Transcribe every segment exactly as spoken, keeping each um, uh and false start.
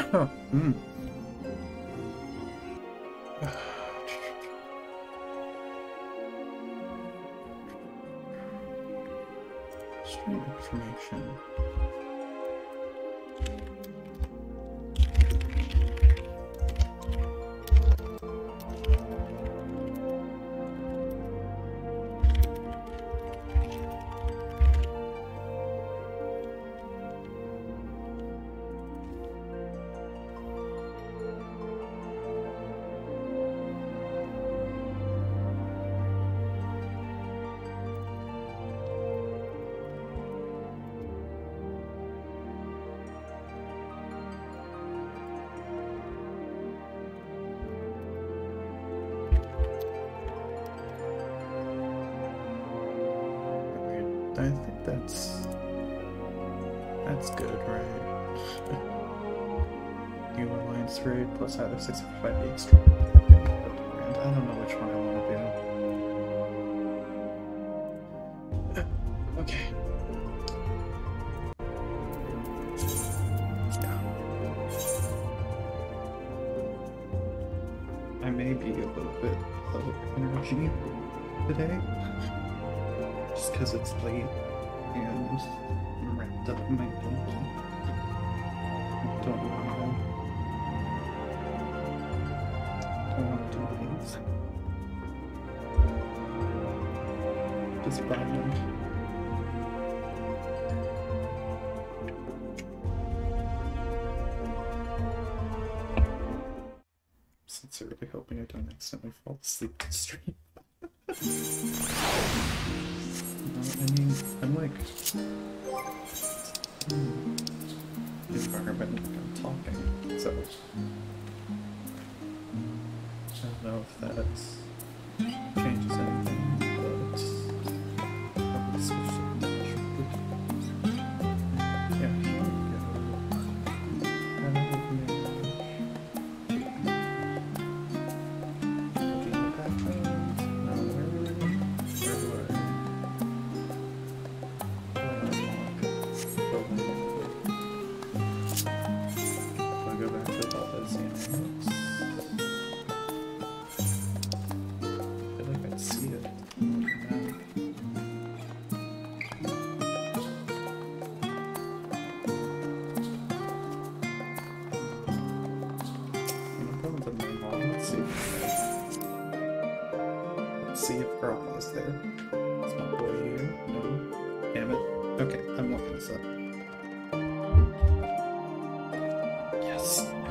Huh. Mm. Stream information. I think that's that's good, right? You Alliance three plus either sixty-five extra. I don't know which one I want to do. Okay. I may be a little bit low energy today. Just because it's late and I'm wrapped up in my blanket. Don't want to. Don't want to do things. Just bothering. Sincerely hoping I don't accidentally fall asleep on the stream. I mean, I'm like, hmm, the environment like I'm talking, so I don't know if that changes anything, but I'll switch to dashboard. Yeah, here we go. And I have looking at background. Now where where do I? See if Girl is there. It's not boy here. No. Damn it. Okay, I'm looking this up. Yes.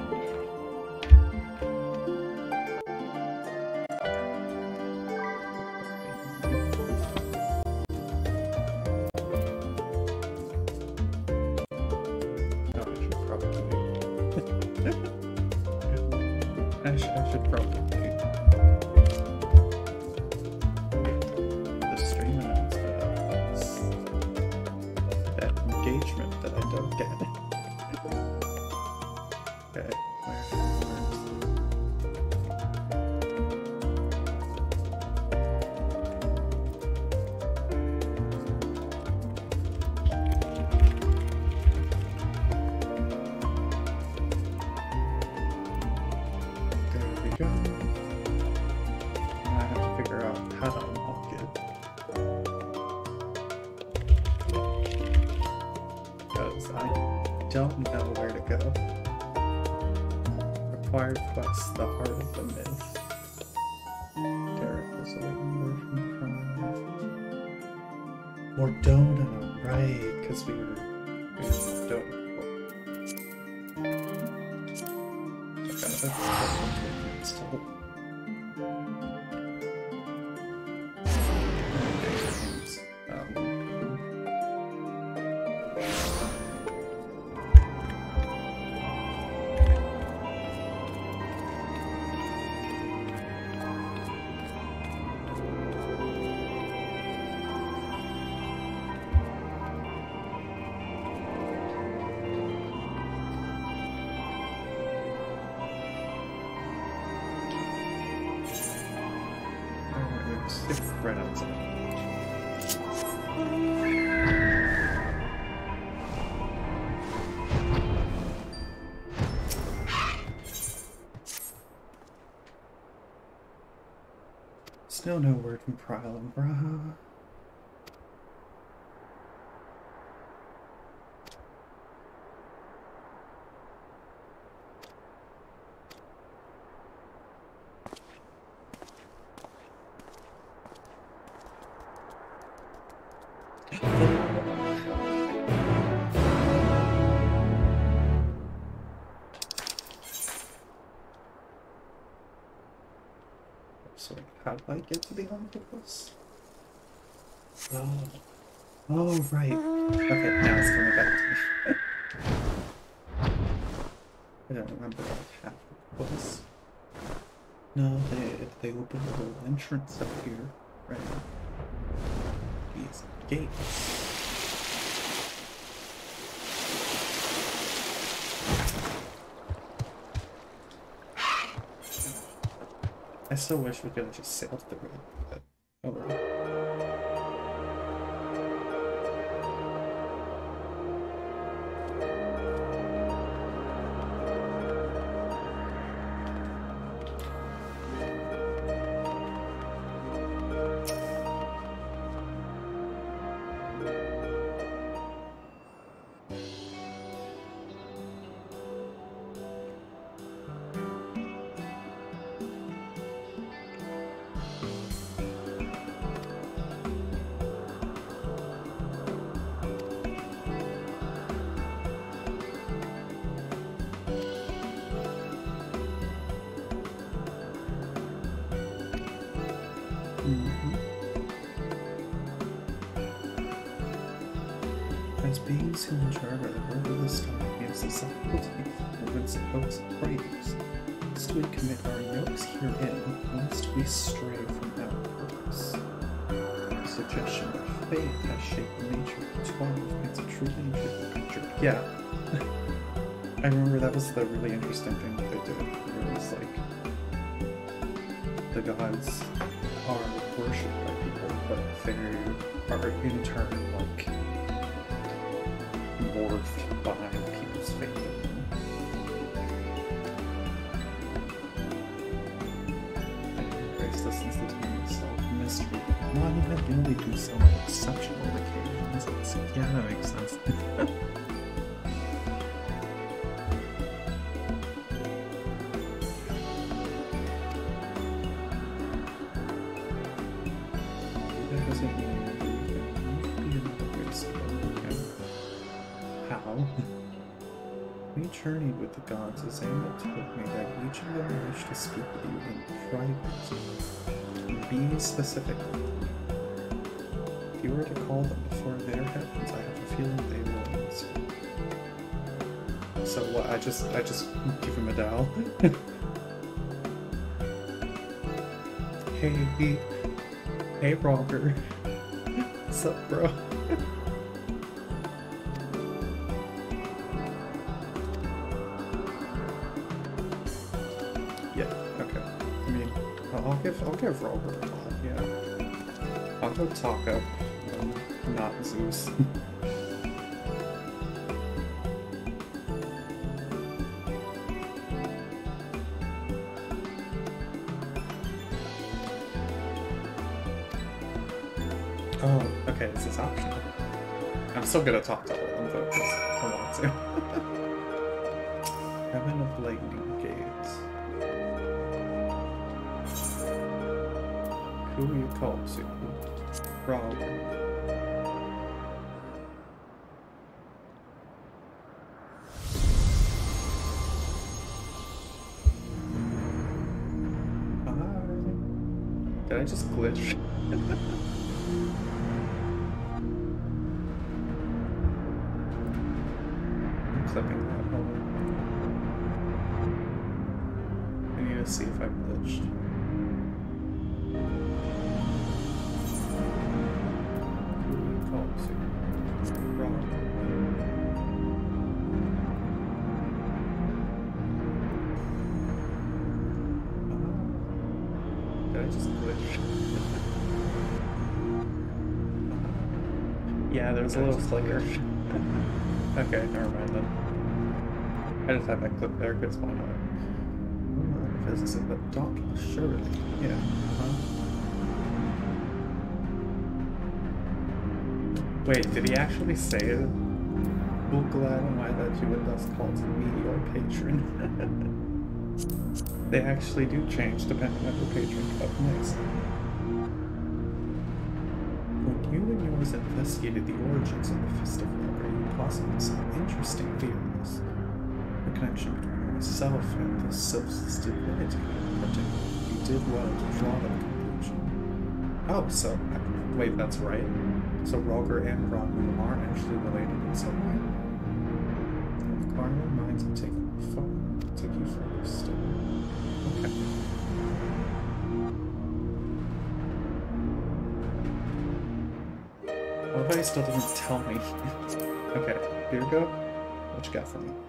Oh, I should probably. I, sh I should probably. Engagement that I don't get. Okay, where, there we go. Now I have to figure out how to unlock it. I don't know where to go. Required quest, the heart of the myth. Derek was awaiting word from Prime. Mordona, right, because we were we were Mordona. Okay, that's still. Right outside. Still no word from Prylan, bruh. So, how do I get to the omnibus? Oh. Oh, right. Okay, now it's coming back to me. I don't remember what half it was. No, they, they opened a little entrance up here, right? These gates. I still wish we could have just sailed through it, but oh well. As beings who endure the word of this time gives us difficulty against the hopes of writers, lest we commit our yokes herein, lest we stray from our purpose. The suggestion of faith has shaped the nature of the twelve makes a truly intricate picture. Yeah. I remember that was the really interesting thing that they did. It was like the gods are worshipped by people, but they are in turn like morphed by people's faith in them. And Grace listens to the tone of self-mystery. Well, I mean, I can only do some exceptional occasions. It's, yeah, that makes sense. That doesn't mean anything. Be another way to say it. How? We journeyed with the gods as Amba told me that each of them wished to speak with you in private. Be specific. If you were to call them before their heavens, I have a feeling they will answer. So what? I just, I just give him a dial. Hey, hey, Roger. What's up, bro? Yeah, okay. I mean, I'll give I'll give Robert a call, yeah. I'll go talk up, um, not Zeus. Oh, okay, this is optional. I'm still gonna talk to all of them, though, because I want to. Heaven of Lightning Gates. Who are you called to? Rob. Hi. Did I just glitch? Clipping that. Hold on. I need to see if I glitched. Who do you call to? Wrong. Uh, did I just glitch? Yeah, there was a little flicker. Okay, never mind then. I just had that clip there because why not? I'm not a physicist, but Doctor Shirley. Yeah. Uh-huh. Wait, did he actually say it? Well, glad am I that you would thus call to me your patron. They actually do change depending on your patron. Oh, nice. When you and yours investigated the origins of the Fist of Labor, you posited some interesting theories. The connection between myself and the Sylph's divinity in particular. You did well to draw that conclusion. Oh, so, wait, that's right. So Roger and Rodman are actually related in some way? Inquiring minds and take fun. Take you further still. Okay. What if he still doesn't tell me? Okay, here we go. What you got for me?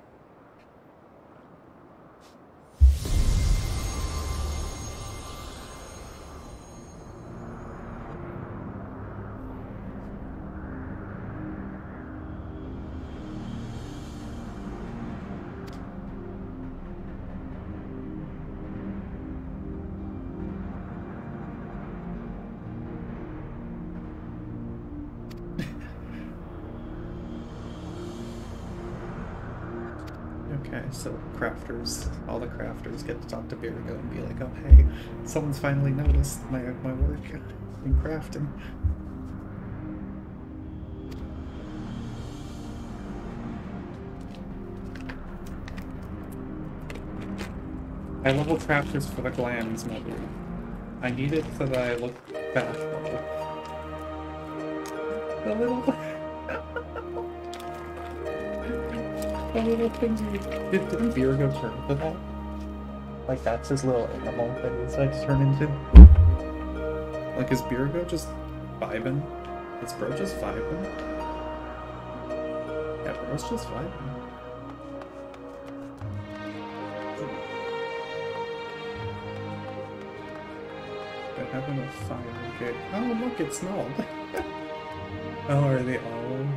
Okay, so crafters, all the crafters get to talk to Virgo and be like, oh hey, someone's finally noticed my, my work in crafting. I level crafters for the glands mobile. I need it so that I look bashful. The little... the little things you... Did, did Virgo turn into that? Like that's his little animal that he decides to turn into? Like is Virgo just vibing? Is bro just vibing? Yeah, bro's just vibing. They're having a fire, okay. Oh look, it's Null. Oh, are they all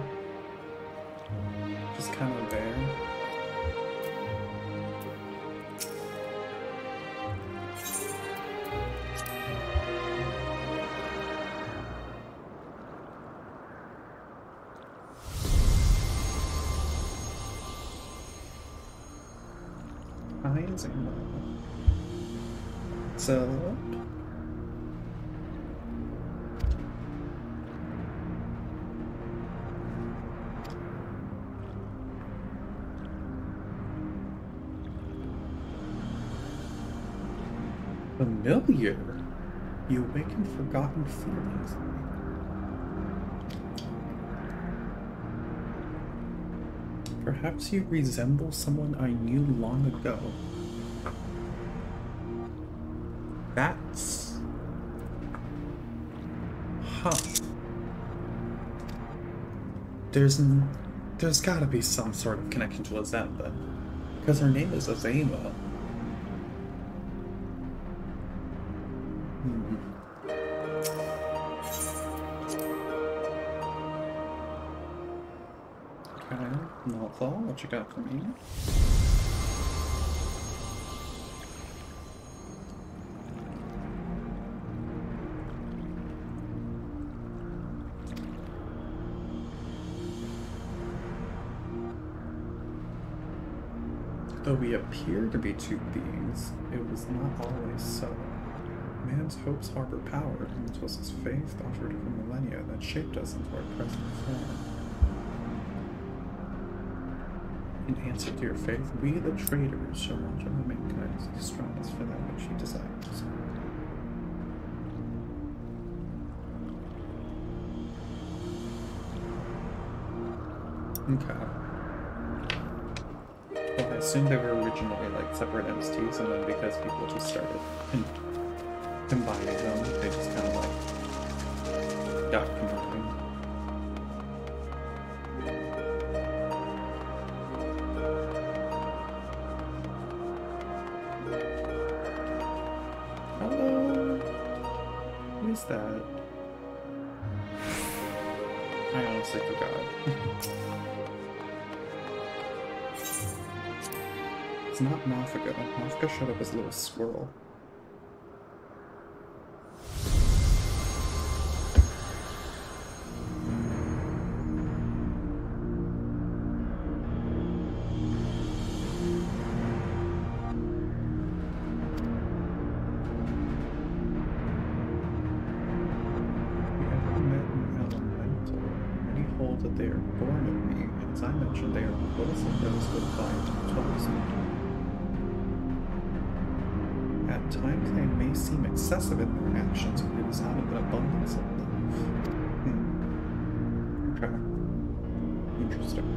just kind of there? Heinz and so familiar. You awaken forgotten feelings. Perhaps you resemble someone I knew long ago. That's... Huh. There's... N there's gotta be some sort of connection to Azentha. Because her name is Azema. What you got for me? Though we appear to be two beings, it was not always so. Man's hopes harbor power, and it was his faith offered for millennia that shaped us into our present form. In answer to your faith, we the traitors shall watch over mankind's distress for that which he desires. Okay. Well, I assume they were originally like separate entities, and then because people just started combining them, they just kind of like got combined. That I honestly forgot. It's not Mafika. Mafika showed up as a little squirrel. as it goes with five tools. At times they may seem excessive in their actions, but it is out of an abundance of love. Hmm. Okay. Interesting.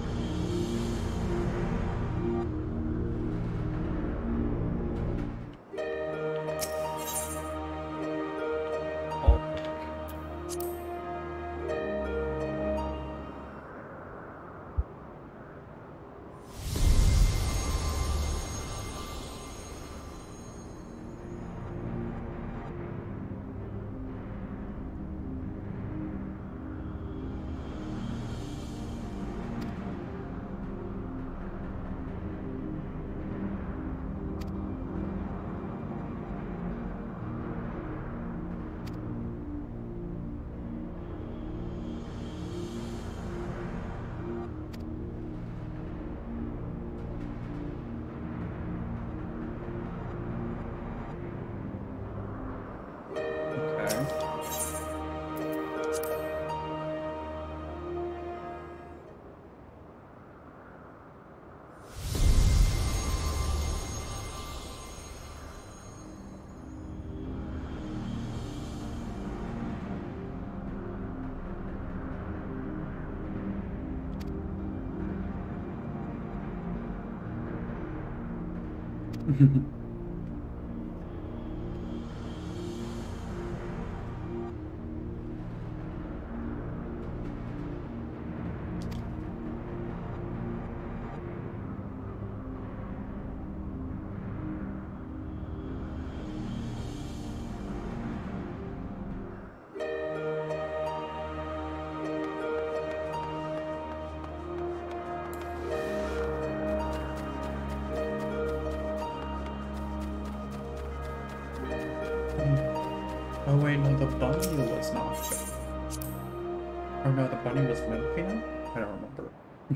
Oh wait, no, the bunny was not fit. Or no, the bunny was Memphina? I don't remember.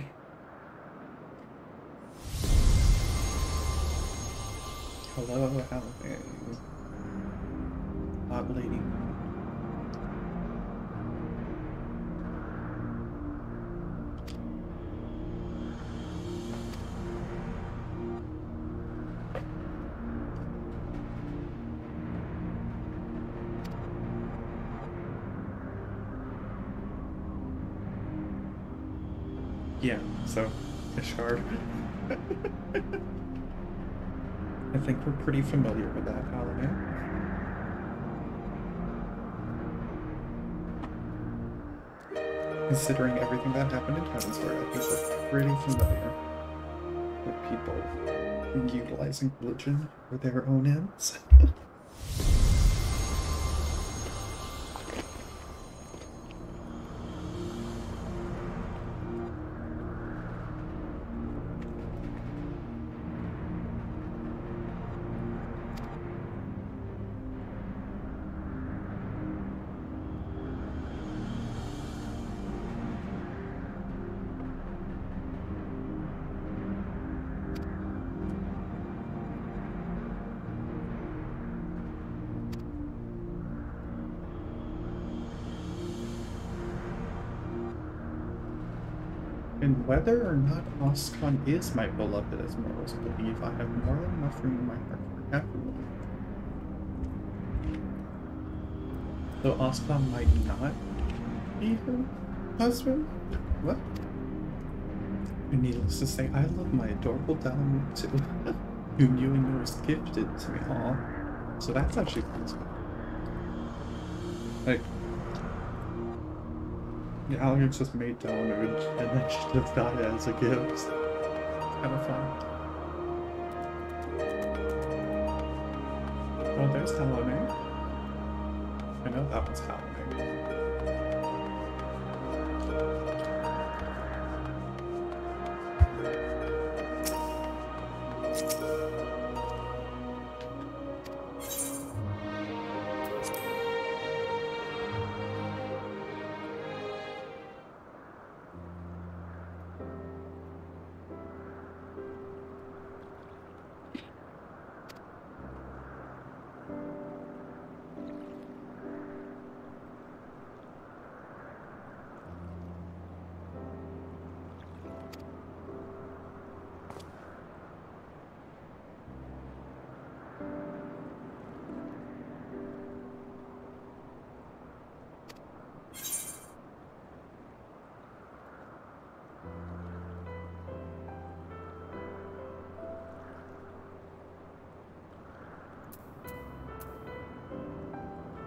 Hello, Halloween. Hot lady. Yeah, so, Ishgard. I think we're pretty familiar with that holiday. Considering everything that happened in Heavensward, I think we're pretty familiar with people utilizing religion for their own ends. And whether or not Oscon is my beloved as mortals believe, I have more than enough room in my heart for everyone. Though Oscon might not be her husband? What? And needless to say, I love my adorable Dalamute too, whom you and yours gifted to me all. So that's actually possible. Like, yeah, Alex just made Dalamute, and then she just got it as a gift. Kind of fun. Oh, there's Hallownay. I know that one's Hallownay.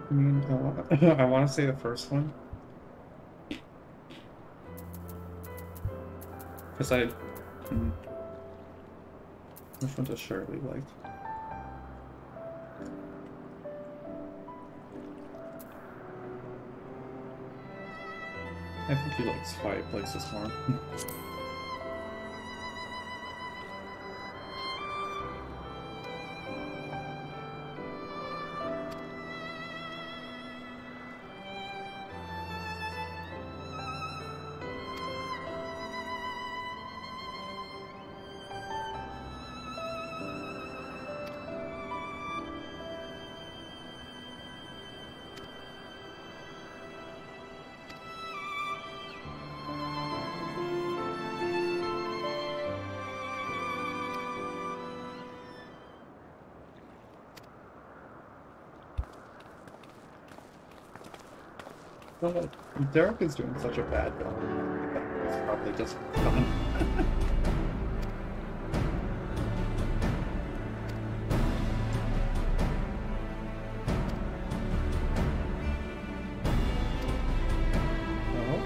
I mean, I want, I want to say the first one. Because I... Hmm, which one does Shirley like? I think he likes Quiet Places more. Well, Derek is doing such a bad job. It's probably just fun. Well,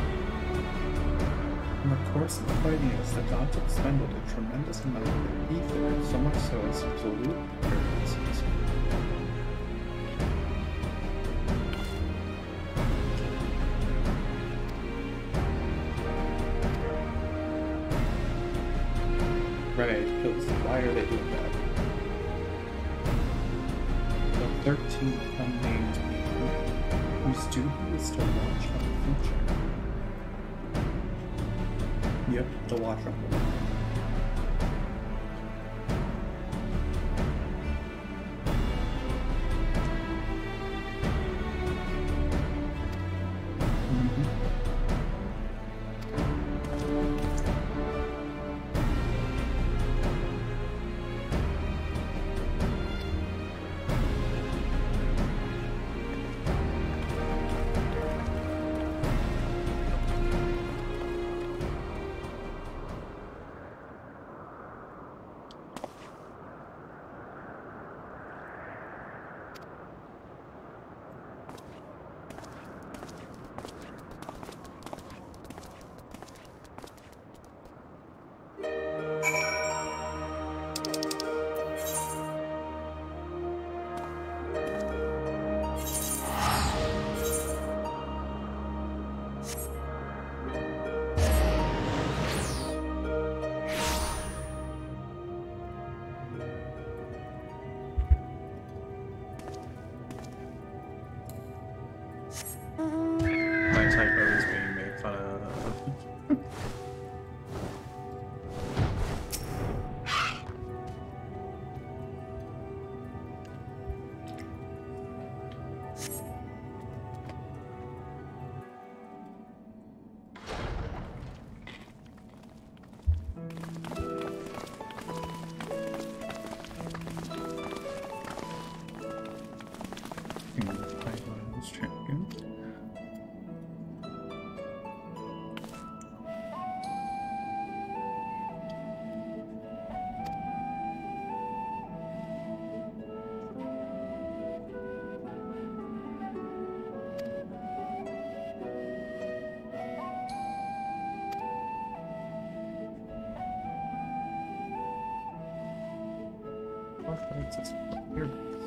in the course of fighting us, the gods expended a tremendous amount of ether, so much so as to pollute appearances. Right, because why are they doing that? The thirteenth unnamed people, whose duty is to watch on the future. Yep, to watch on the future. My typo is being made fun of. Here.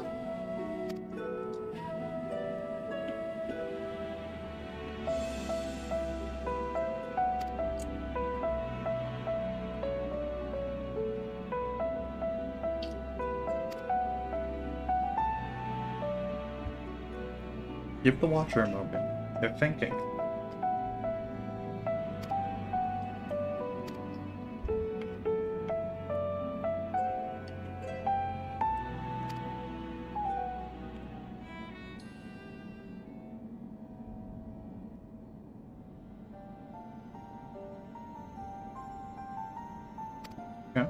Give the watcher a moment. They're thinking. Yeah.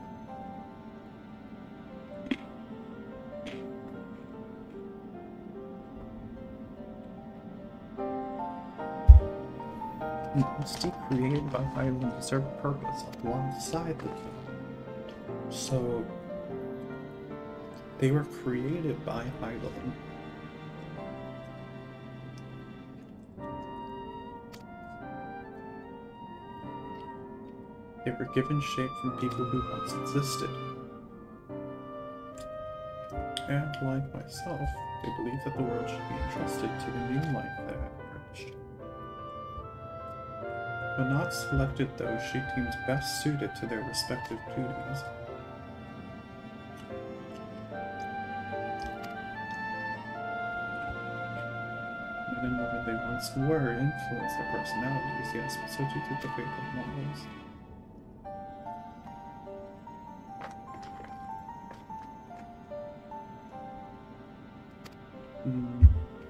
Entity created by Hylian to serve a purpose alongside the king. So they were created by Hylian They were given shape from people who once existed. And like myself, they believe that the world should be entrusted to the new life that had emerged. When not selected those she deemed best suited to their respective duties. Men and women they once were influenced their personalities, yes, but so too did the fate of mortals. Mm.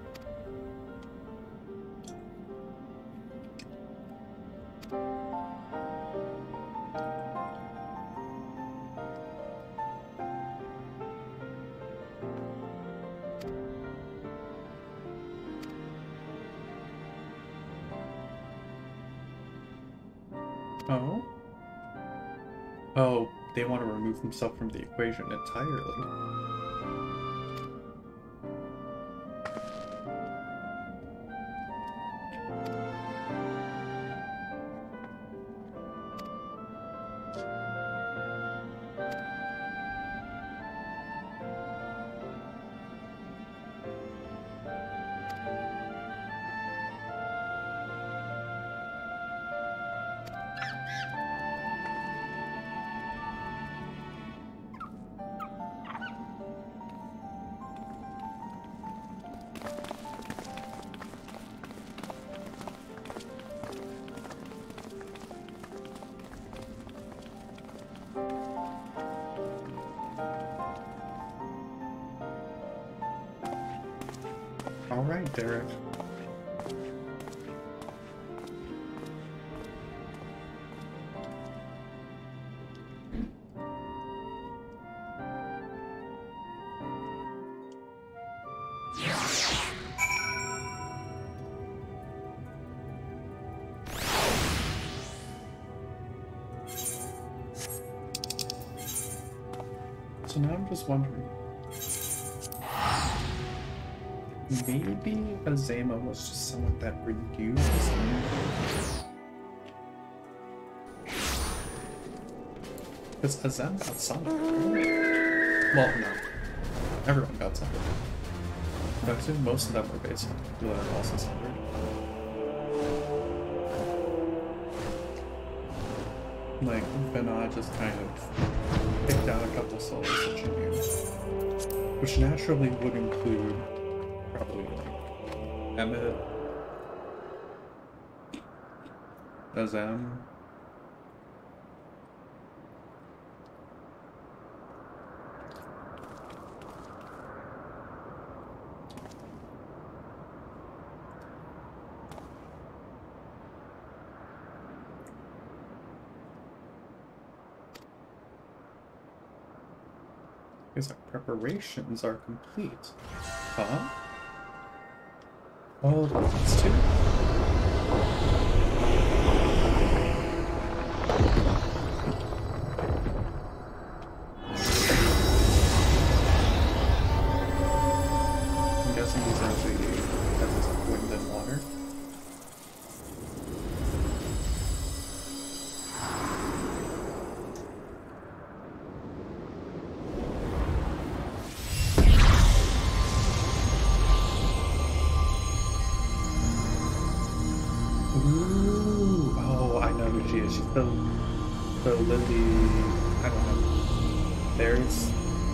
Oh? Oh, they want to remove himself from the equation entirely. All right, Derek. So now I'm just wondering, maybe Azema was just someone that renewed his name? Because Azem got sundered, right? Well, no. Everyone got sundered. But I assume most of them were based on people that are also sundered. Like, Vena just kind of picked out a couple souls that she knew. Which naturally would include probably like Emmett, Azem. Because our preparations are complete. Huh? Oh, that's two? I'm guessing these are the heavens of wind and water. She's the, the Lily, I don't know, there's,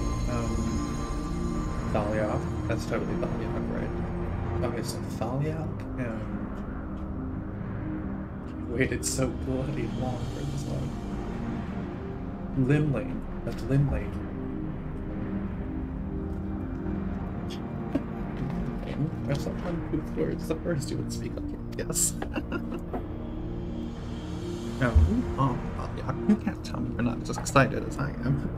um, Thaliok, that's totally Thaliok, right? Okay, so Thaliok, and you waited so bloody long for this one. Limlane, that's Limlane. There's some uncouth words, the first you would speak up, yes. No, oh, well, yeah, you can't tell me you're not as excited as I am.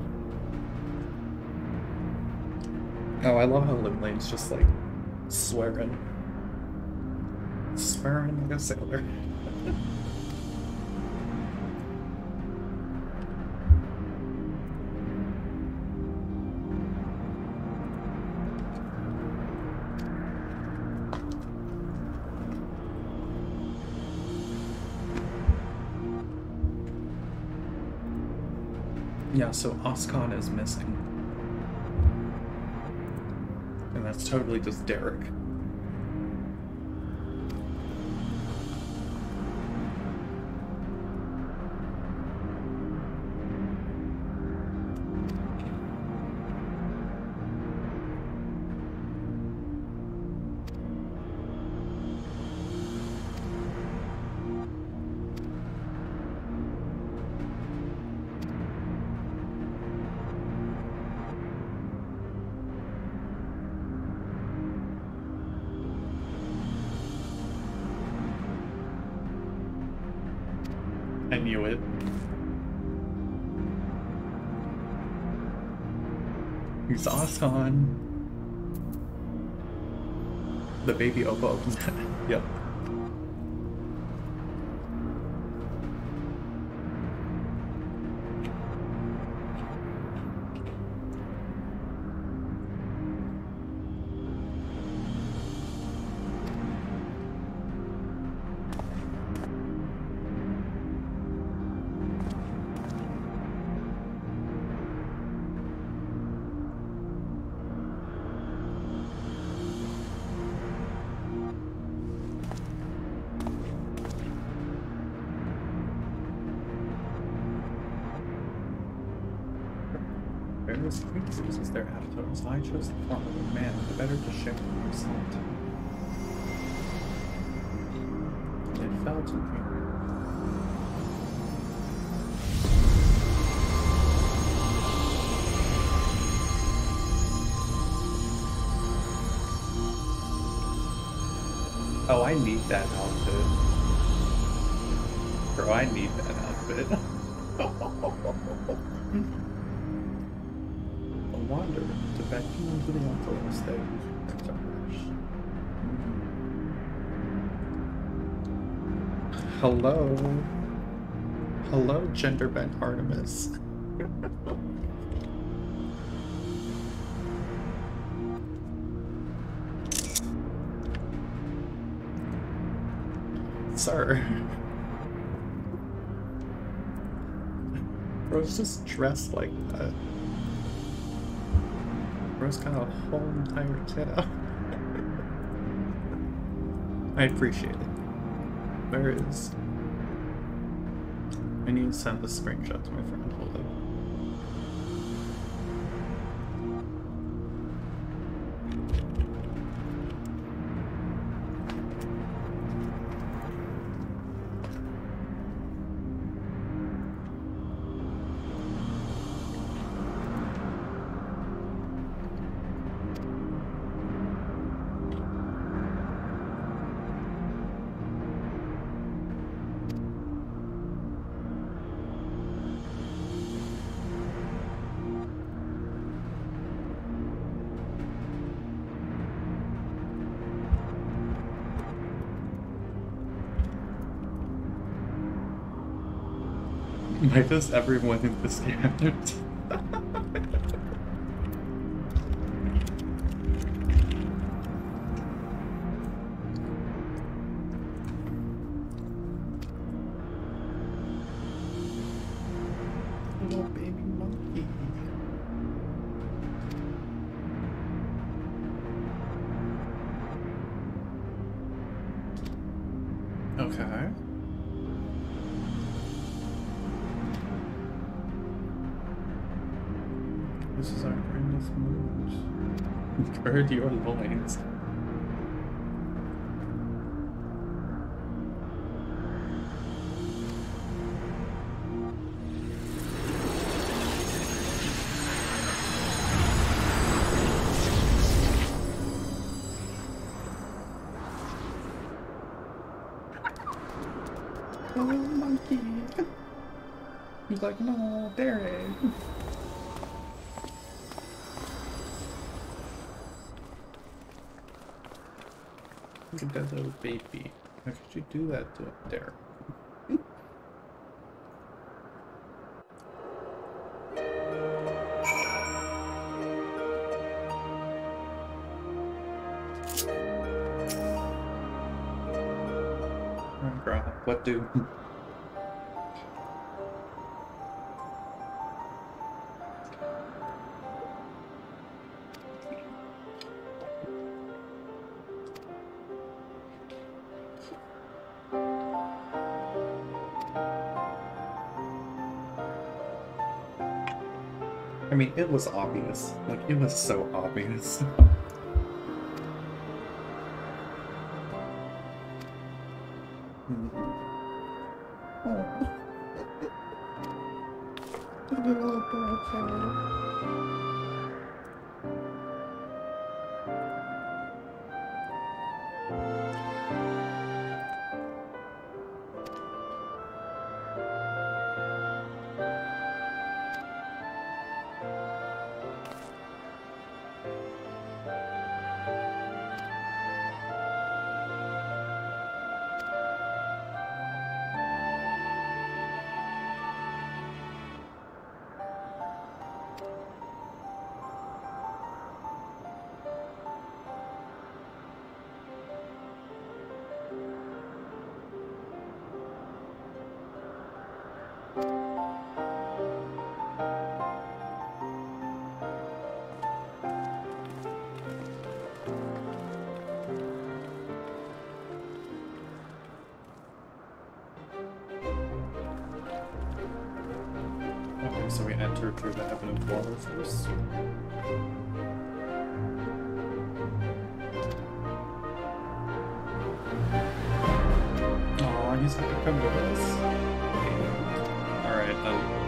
Oh, I love how Limlane's just like swearing. Swearing like a sailor. Yeah, so Oscon is missing. And that's totally just Derek. I knew it. He's Oscon. The baby Oppa opens it. Yep. Various creatures as their avatars. I chose the form of a man, the better to share their salt. They fell to me. Oh, I need that outfit. Bro, I need that outfit. A wanderer to beckon into the outdoor stage. Hello. Hello, gender bent Artemis. Sir. Bro's just dressed like that. Bro's got a whole entire kit out. I appreciate it. Where is... I need to send the screenshot to my friend. Hold up. Why does everyone in this game have their teeth? Little baby monkey. Okay. This is our greatest moves. Gird your loins. Oh, monkey. He's like, no, Derek. Look at that little baby. How could you do that to him, Derek? Oh, girl, what do? I mean, it was obvious. Like, it was so obvious. Okay, so we entered through the Heaven of Water first. Aw, he's not gonna come with us. Alright, um...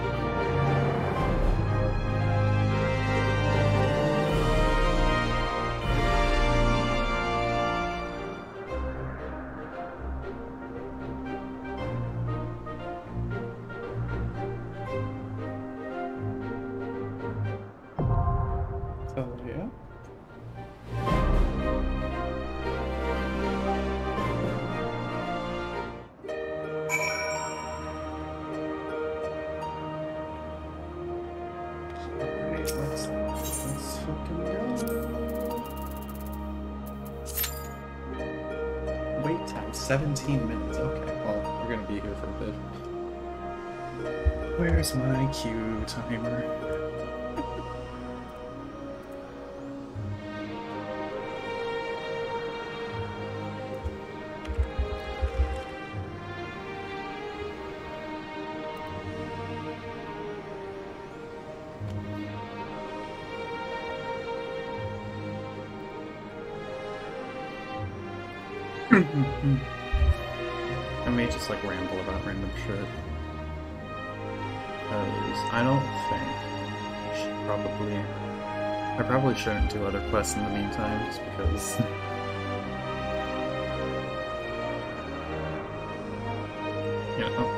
Oh, yeah? Alright, let's, let's fucking go. Wait time, seventeen minutes. Okay, well, we're gonna be here for a bit. Where's my cue timer? I may just like ramble about random shit. Because I don't think I should probably. I probably shouldn't do other quests in the meantime, just because. You know.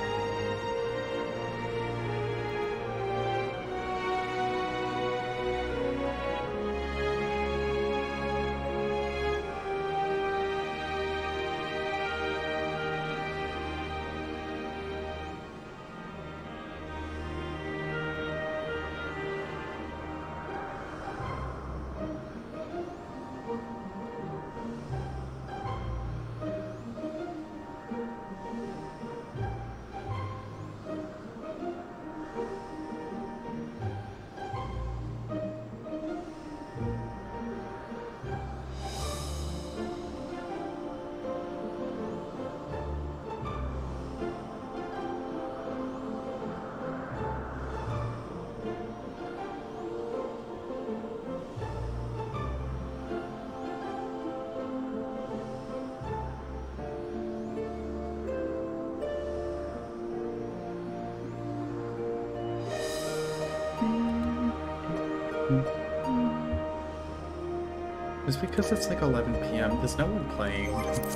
It's because it's like eleven p m Is no one playing?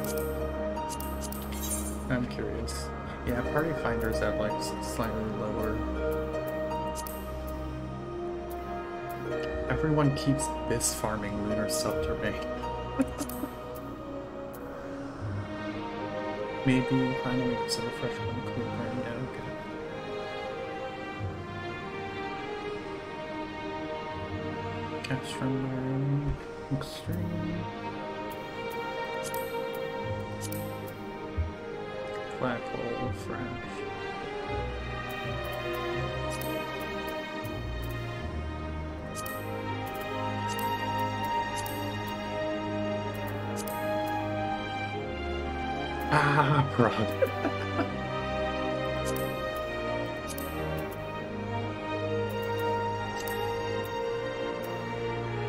I'm curious. Yeah, Party Finder's at like slightly lower. Everyone keeps this farming lunar subterrane. Maybe finally because of a fresh one cool right? Yeah, okay. Castrum Extreme. Black hole French. Ah, prod.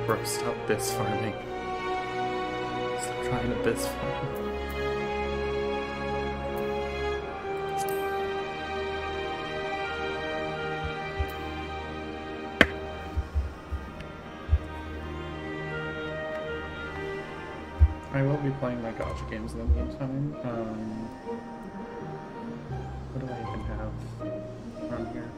Bro, stop bis farming. Stop trying to bis farm. I will be playing my gacha games in the meantime. Um, what do I even have around here?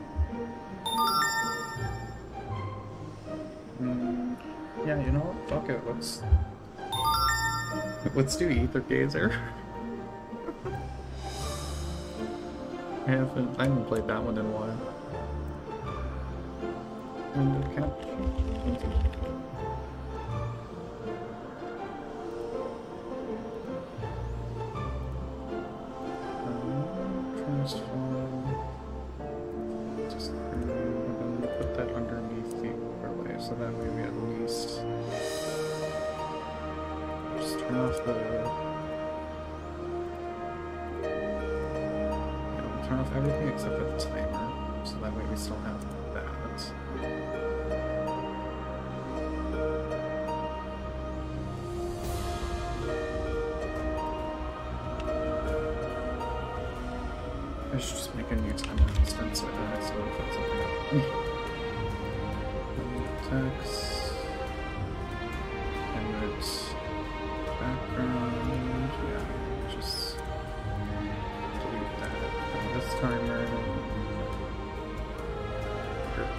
Mm, yeah, you know what? Fuck it. Let's let's do Ether Gazer. I haven't I haven't played that one in a while. And the cat. Just I'm gonna put that underneath the overlay, so that way we at least just turn off the yeah, we'll turn off everything except for the timer, so that way we still have that. I should just make a new timer instance so that I still put something up. Text. And it's background. Yeah, just delete that. And this timer. Here.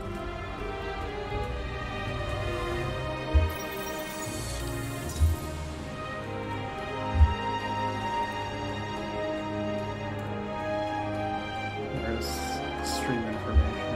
Stream information.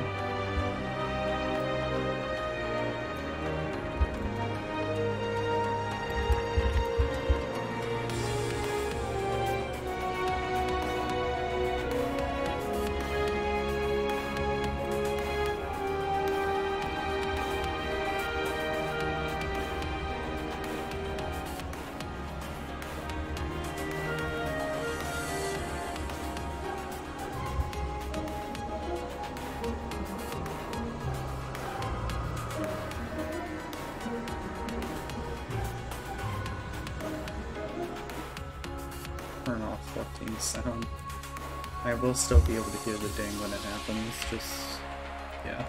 Turn off fourteen sound. I will still be able to hear the ding when it happens, just... yeah.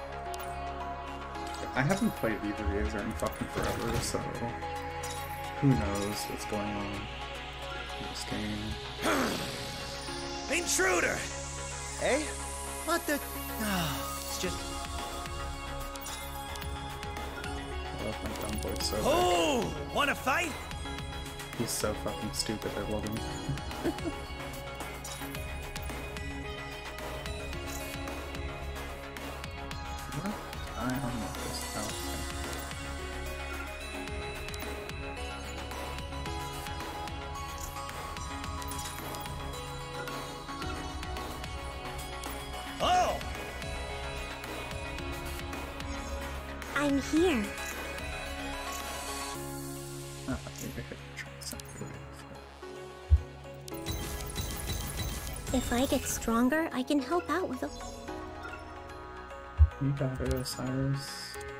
I haven't played Ether Gazer in fucking forever, so... who knows what's going on in this game. Intruder! Eh? What the... Oh, it's just... I love my dumb boy so Oh! Bad. Wanna fight? He's so fucking stupid, I love him. What? I don't know this. Oh, okay. Oh! I'm here. Oh, maybe I could try something. If I get stronger, I can help out with a... You got it, Osiris.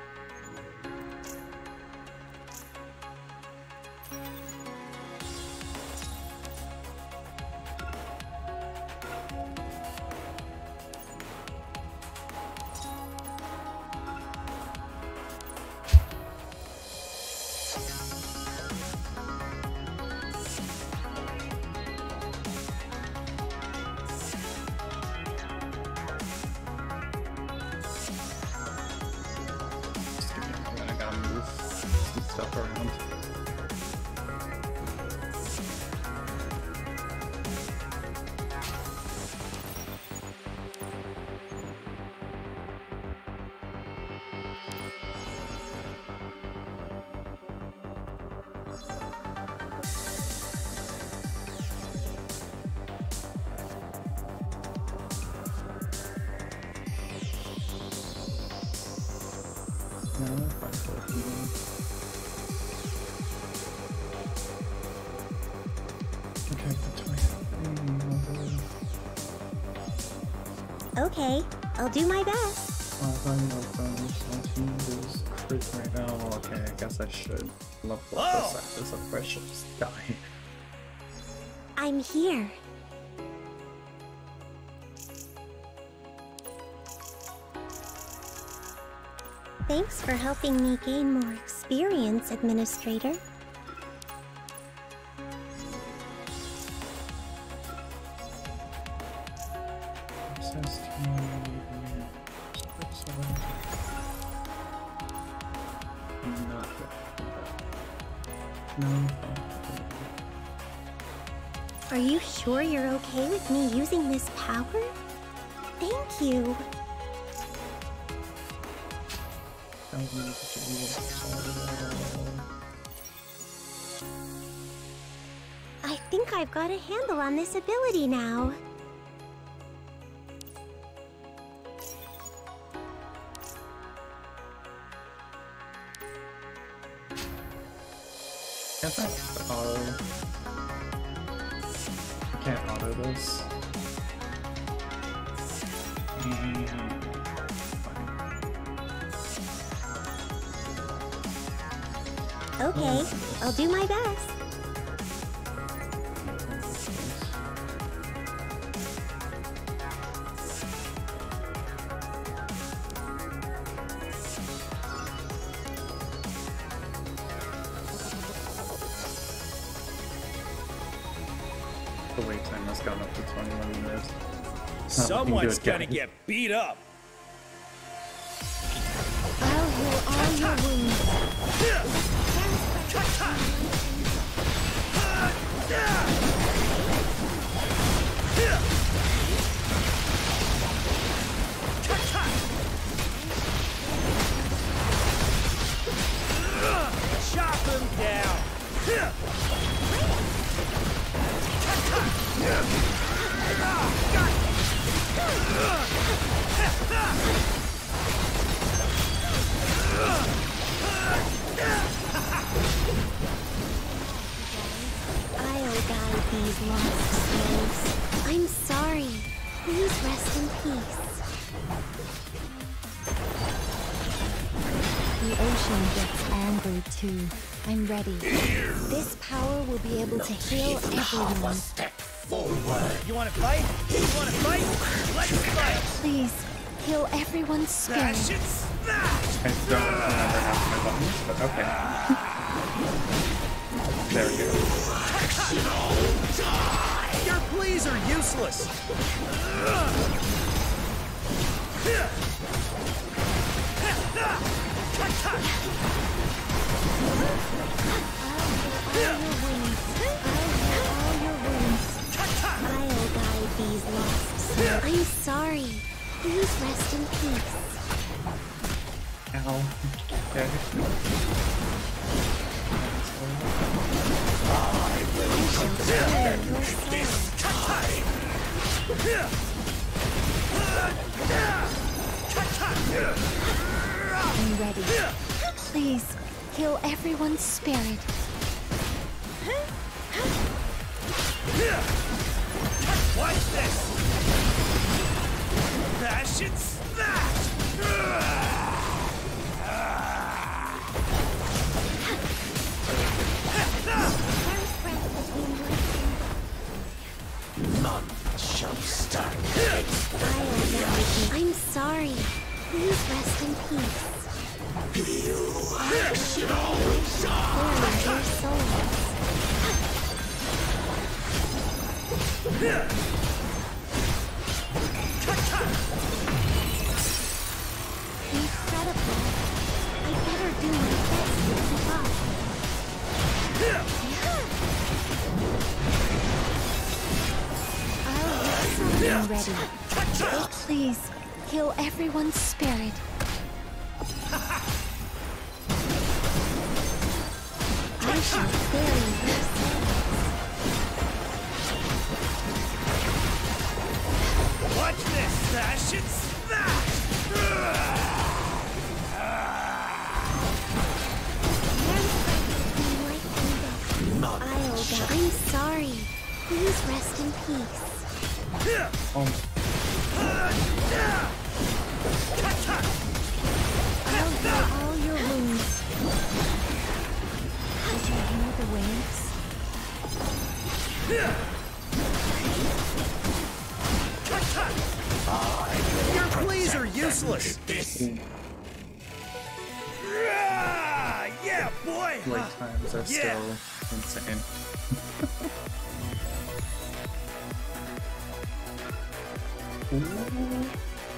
Stuff around. No, Okay, I'll do my best. I love those is crit right now. Okay, I guess I should level up Oh! this after the fresh just die. I'm here. Thanks for helping me gain more experience, Administrator. Access to not no. Are you sure you're okay with me using this power? Thank you. I think I've got a handle on this ability now. Can't I auto? I can't auto this. And... Okay, I'll do my best. The wait time has gone up to twenty-one minutes. Someone's gonna get beat up. I'll heal all your wounds. Chop him down. I'll guide these lost souls. I'm sorry. Please rest in peace. The ocean gets angry too. I'm ready. This power will be able to heal everyone. You wanna fight? You wanna fight? Let's fight! Please, heal everyone's spirit. Smash it! Smash! I don't remember half my buttons, but okay. There we go. Your pleas are useless! I'll guide these lost souls. I'm sorry. Please rest in peace. Ow. Okay. I shall spare your soul. I'm ready. Please, heal everyone's spirit. Watch this! Smash it! Smash! None shall stand. I'm sorry. Please rest in peace. You should all Spare your souls. Incredible. I better do my best to keep up. I'm ready. Please, heal everyone's spirit. I shall bury your souls. Watch this! Smash it! Smash! None I'll shall go. I'm sorry. Please rest in peace. Oh. I'll heal all your wounds. Did you hear the waves? Your pleas are useless. This Yeah, boy. Wait times are Yeah. still insane. Ooh.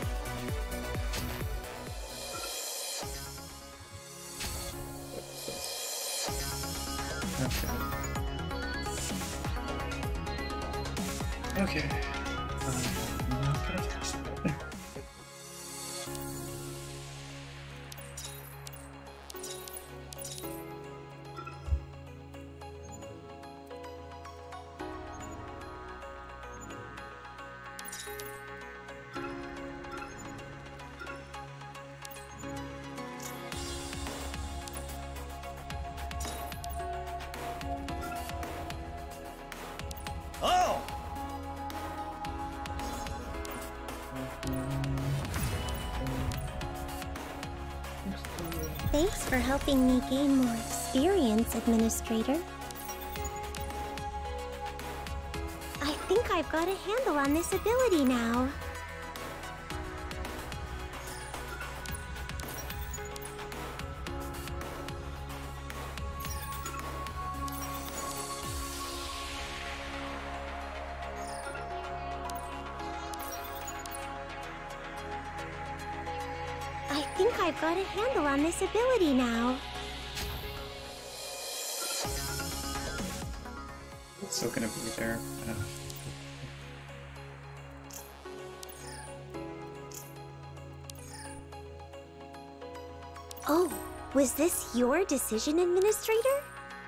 Okay. Okay. Um, I'm not gonna touch that. Oh. Thanks for helping me gain more experience, Administrator. I think I've got a handle on this ability now. I think I've got a handle on this ability now. It's still gonna be there. Uh, Oh, was this your decision, Administrator?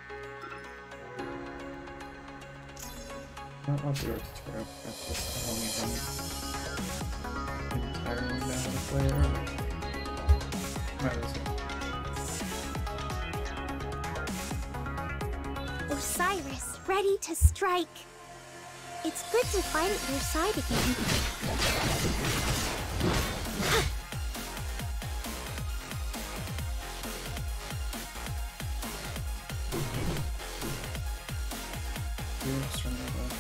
Not I'll do a tutorial practice. I don't even entirely know how to play it. Might as well. Osiris, ready to strike. It's good to fight at your side again. Oops, running away.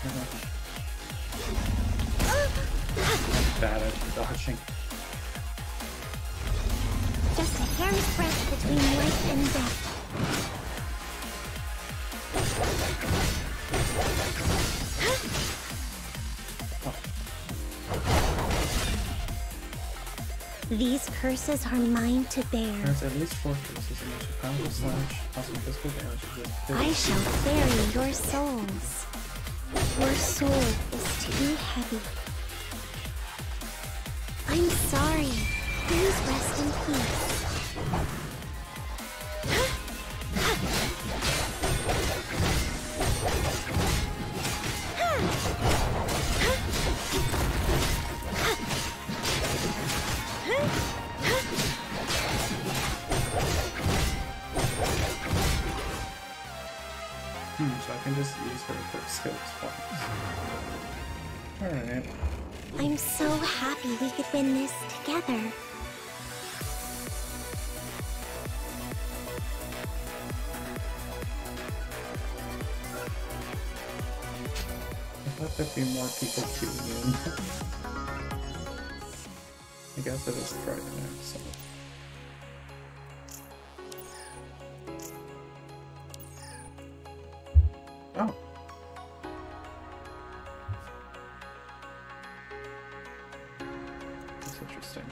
Bad at dodging. Just a hair's breadth between life and death. These curses are mine to bear. There's at least four curses in which a powerful slash, possible physical damage is a I shall bury your souls. Your soul is too heavy. I'm sorry. Please rest in peace. Hmm, so I can just use her for skills points. Alright. I'm so happy we could win this together. I thought there'd be more people queuing in. I guess it is Friday night, so. Oh. That's interesting.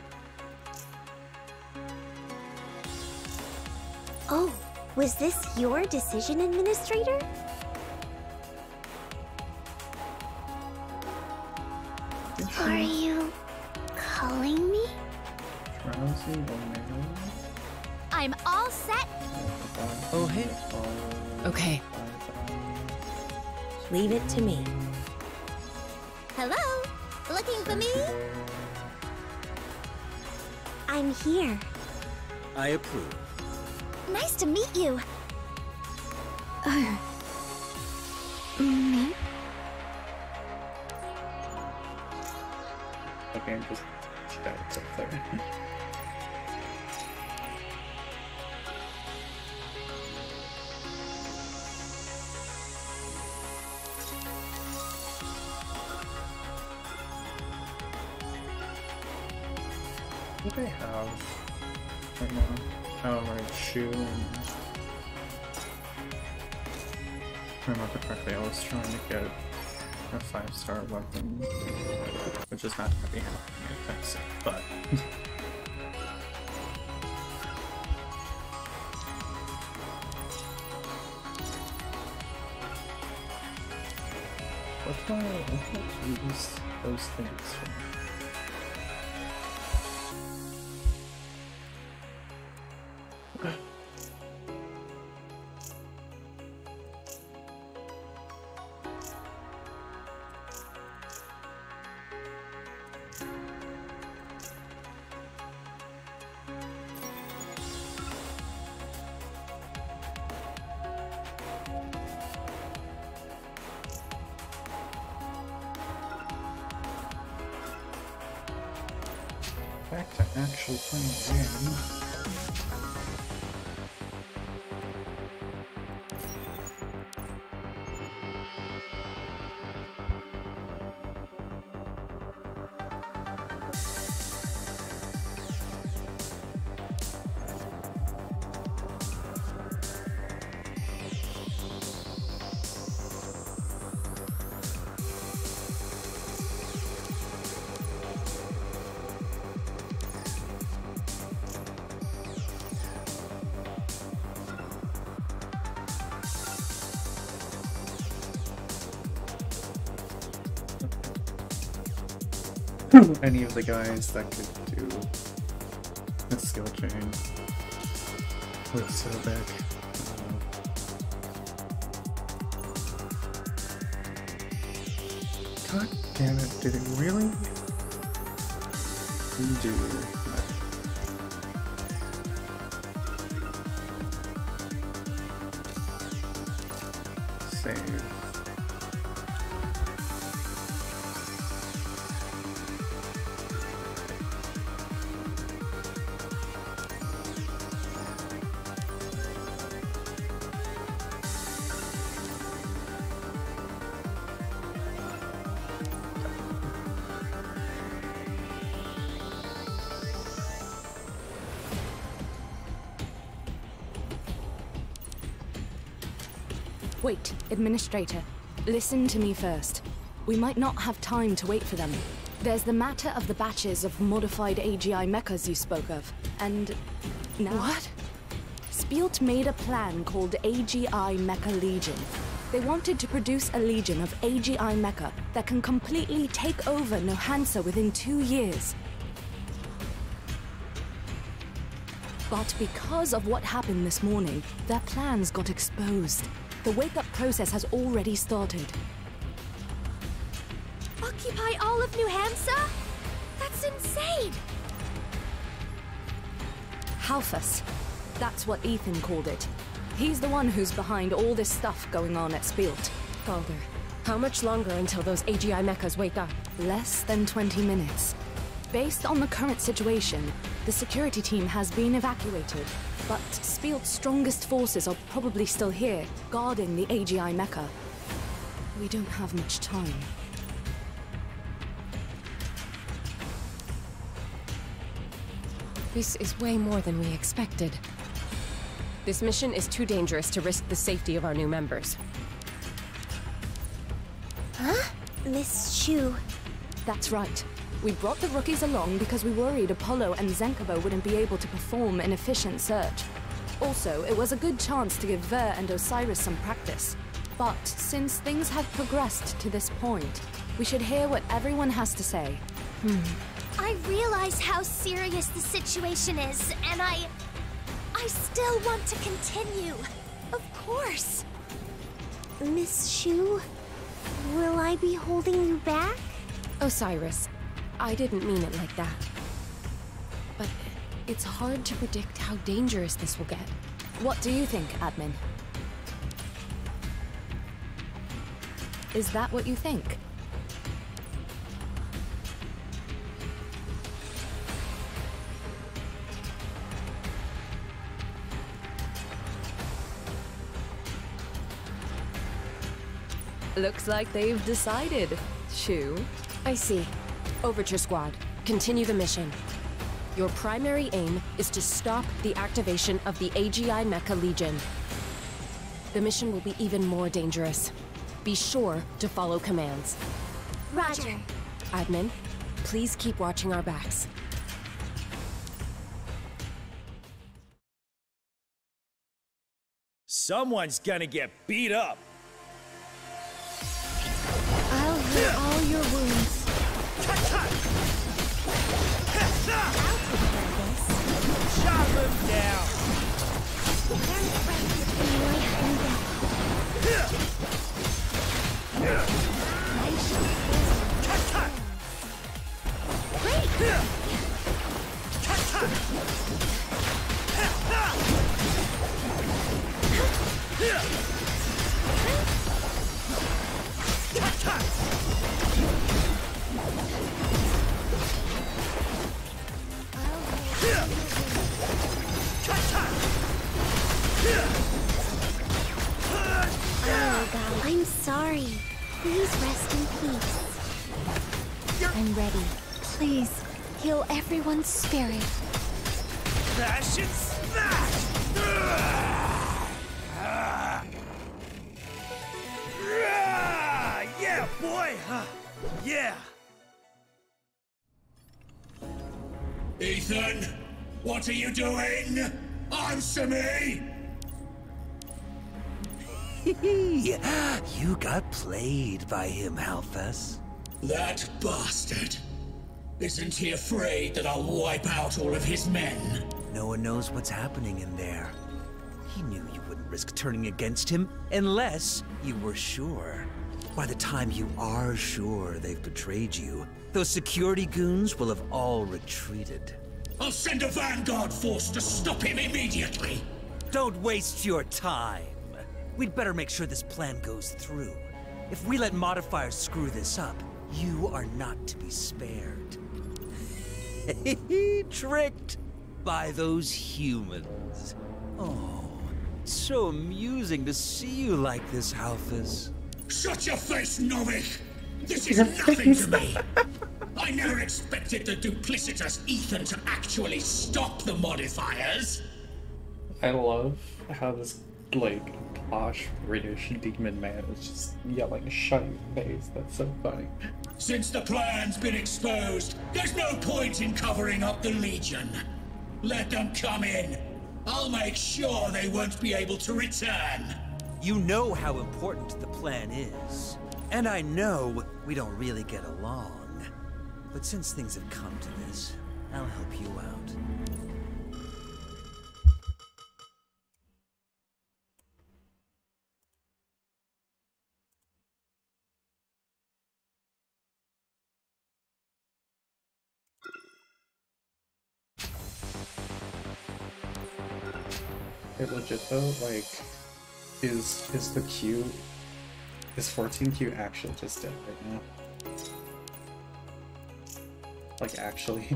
Oh, was this your decision, Administrator? Did she Are you calling me? drowsy or maybe? I'm all set. Oh, hey. Okay. Leave it to me. Hello? Looking for me? I'm here. I approve. Nice to meet you. Uh, me? The game just that it's up there. What do they have right now? Oh, right, Shu and... If I remember correctly, I was trying to get a five star weapon, which is not going to be happening anytime soon, but... what do I, what do I use those things for? Back to actually playing the game. Any of the guys that could do the skill chain with Sobek. Uh, God damn it, did it really do that? Save. Wait, Administrator. Listen to me first. We might not have time to wait for them. There's the matter of the batches of modified A G I mechas you spoke of, and... now... What? Spielt made a plan called A G I Mecha Legion. They wanted to produce a legion of A G I mecha that can completely take over Nohansa within two years. But because of what happened this morning, their plans got exposed. The wake-up process has already started. Occupy all of New Hampshire? That's insane! Halfus. That's what Ethan called it. He's the one who's behind all this stuff going on at Spielt. Father, how much longer until those A G I mechas wake up? Less than twenty minutes. Based on the current situation, the security team has been evacuated, but Spielt's strongest forces are probably still here, guarding the A G I mecha. We don't have much time. This is way more than we expected. This mission is too dangerous to risk the safety of our new members. Huh? Miss Shu. That's right. We brought the rookies along because we worried Apollo and Zenkobo wouldn't be able to perform an efficient search. Also, it was a good chance to give Ver and Osiris some practice. But since things have progressed to this point, we should hear what everyone has to say. Hmm. I realize how serious the situation is, and I... I still want to continue. Of course. Miss Shu, will I be holding you back? Osiris, I didn't mean it like that. But it's hard to predict how dangerous this will get. What do you think, Admin? Is that what you think? Looks like they've decided, Shu. I see. Overture Squad, continue the mission. Your primary aim is to stop the activation of the A G I Mecha Legion. The mission will be even more dangerous. Be sure to follow commands. Roger. Admin, please keep watching our backs. Someone's gonna get beat up. I'll heal all your wounds. Chop him down. I'm sorry. Please rest in peace. I'm ready. Please, heal everyone's spirit. Smash and smash! Yeah, boy! Yeah! Ethan, what are you doing? Answer me! You got played by him, Halfas. That bastard. Isn't he afraid that I'll wipe out all of his men? No one knows what's happening in there. He knew you wouldn't risk turning against him unless you were sure. By the time you are sure they've betrayed you, those security goons will have all retreated. I'll send a Vanguard force to stop him immediately! Don't waste your time. We'd better make sure this plan goes through. If we let modifiers screw this up, you are not to be spared. Tricked by those humans. Oh, so amusing to see you like this, Halfas. Shut your face, Novik! This is nothing to me! I never expected the duplicitous Ethan to actually stop the modifiers! I love how this, like, posh British demon man is just yelling, "Shut your face." That's so funny. Since the plan's been exposed, there's no point in covering up the Legion. Let them come in. I'll make sure they won't be able to return. You know how important the plan is. And I know we don't really get along. But since things have come to this, I'll help you out. It legit though, like, is is the Q, is fourteen Q actually just dead right now? Like, actually?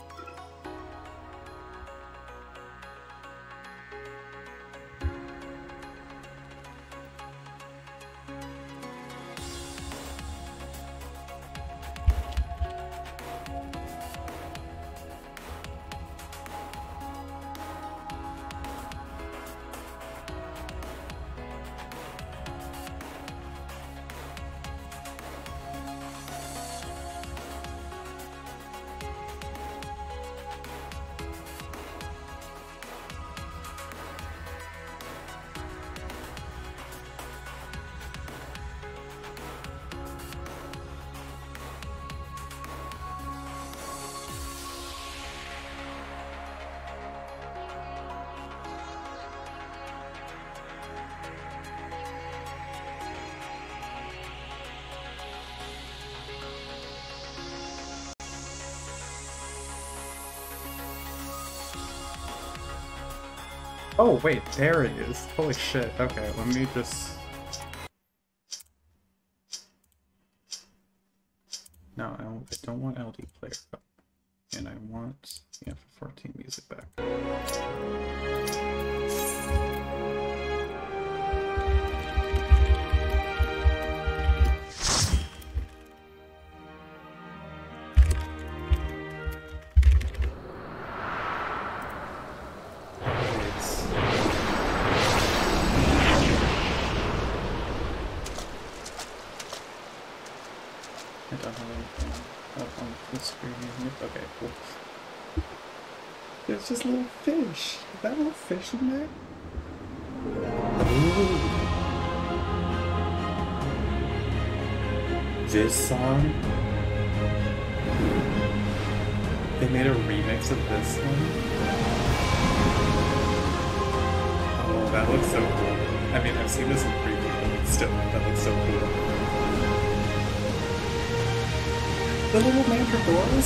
Oh wait, there it is. Holy shit. Okay, let me just... No, I don't, I don't want L D player. And I want the F fourteen music back. don't have anything up on the screen. Okay, cool. There's just little fish. Is that little fish in there? Ooh. This song. They made a remix of this one. Oh, that looks so cool. I mean, I've seen this in preview, but still, that looks so cool. The little mandragoras.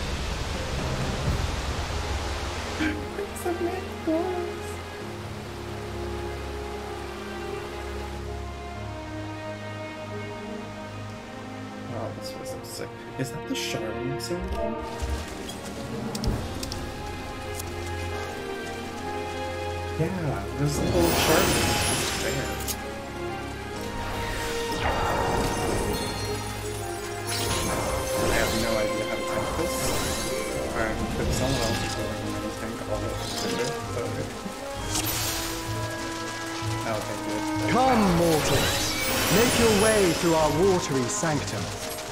There's some mandragoras. Oh, this was so sick. Is that the Charlene symbol? Yeah, there's a little Charlene just there. I have no idea how to tank this. Alright, but someone else is going to tank all of it. Okay, good. Come, mortals! Make your way through our watery sanctum.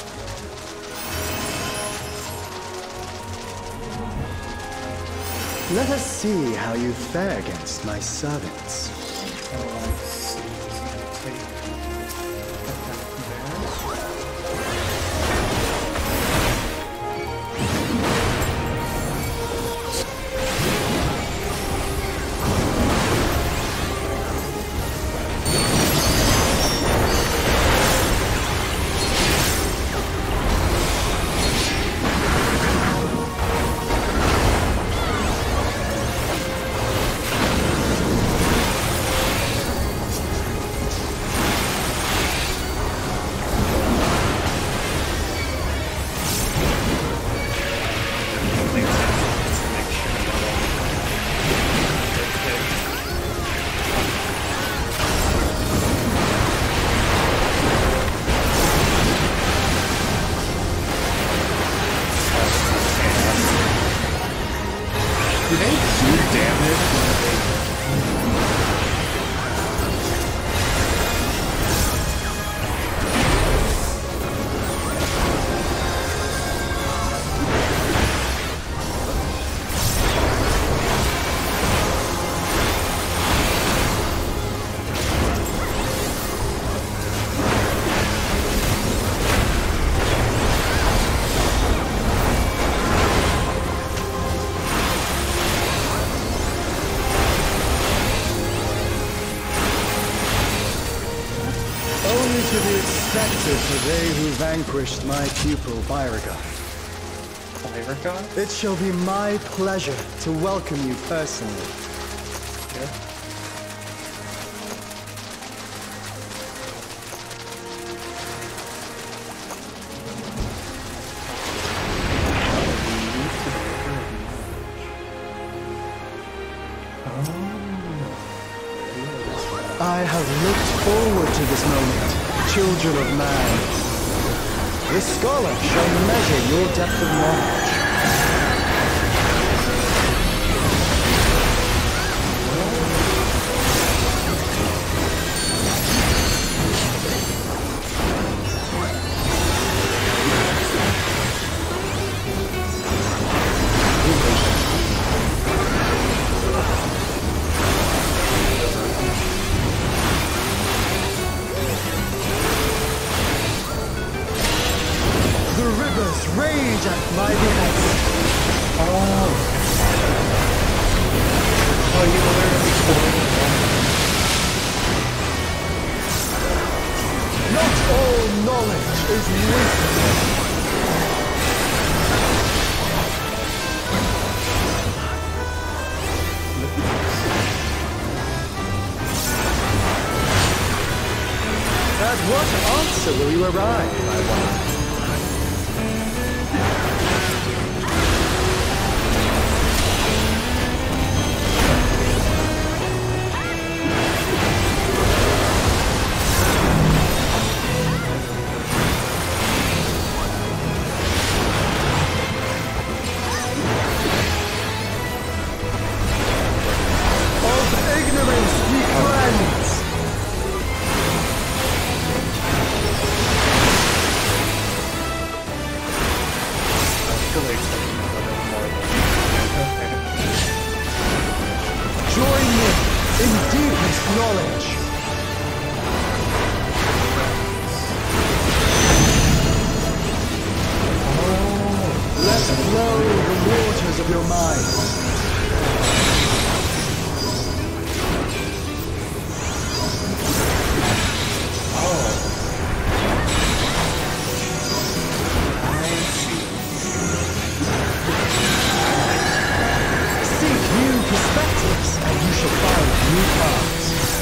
Let us see how you fare against my servants. Oh, I see. Just gonna take that back For they who vanquished my pupil, Beauregard. Beauregard? It shall be my pleasure to welcome you personally. Yeah. I have looked forward to this moment. Children of man, the scholar shall measure your depth of knowledge. Rage at my behest. Oh. Oh, you literally killed me. Not all knowledge is wisdom. At what answer will you arrive, I wonder? in deepest knowledge. Let flow the waters of your mind. Seek new perspectives, and you shall find new paths.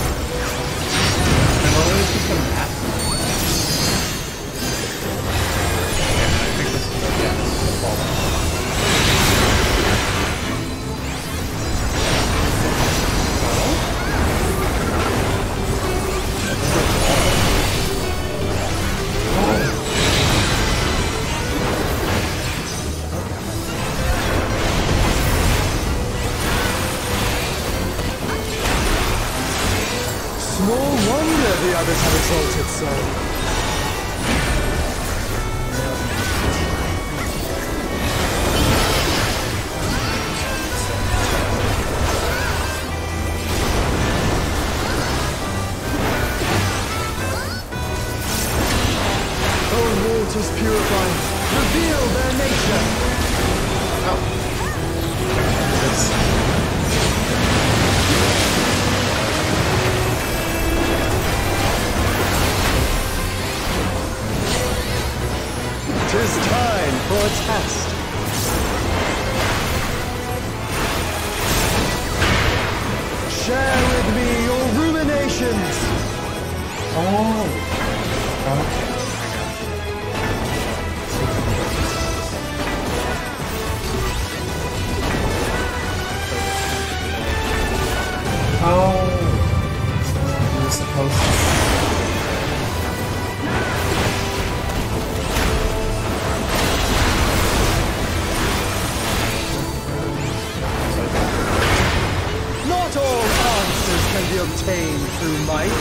I've always become happy. Yeah, I think this is the yeah, this is the fall. Small wonder the others have exalted so. Oh, waters purifying, reveal their nature. Oh. Tis time for a test. Share with me your ruminations. Oh. Okay. Oh. You're supposed to. Not all answers can be obtained through might.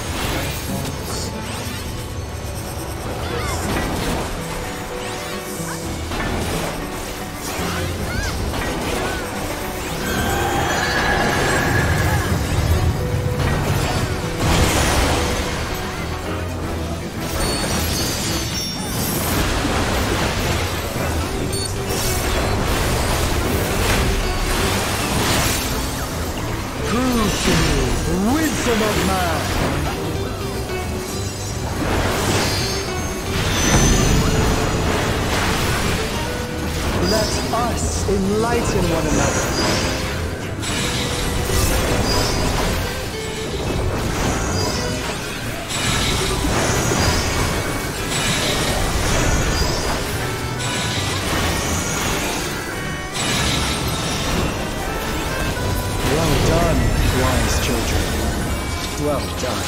Prove to me the wisdom of man. Let us enlighten one another. Well done, wise children. Well done.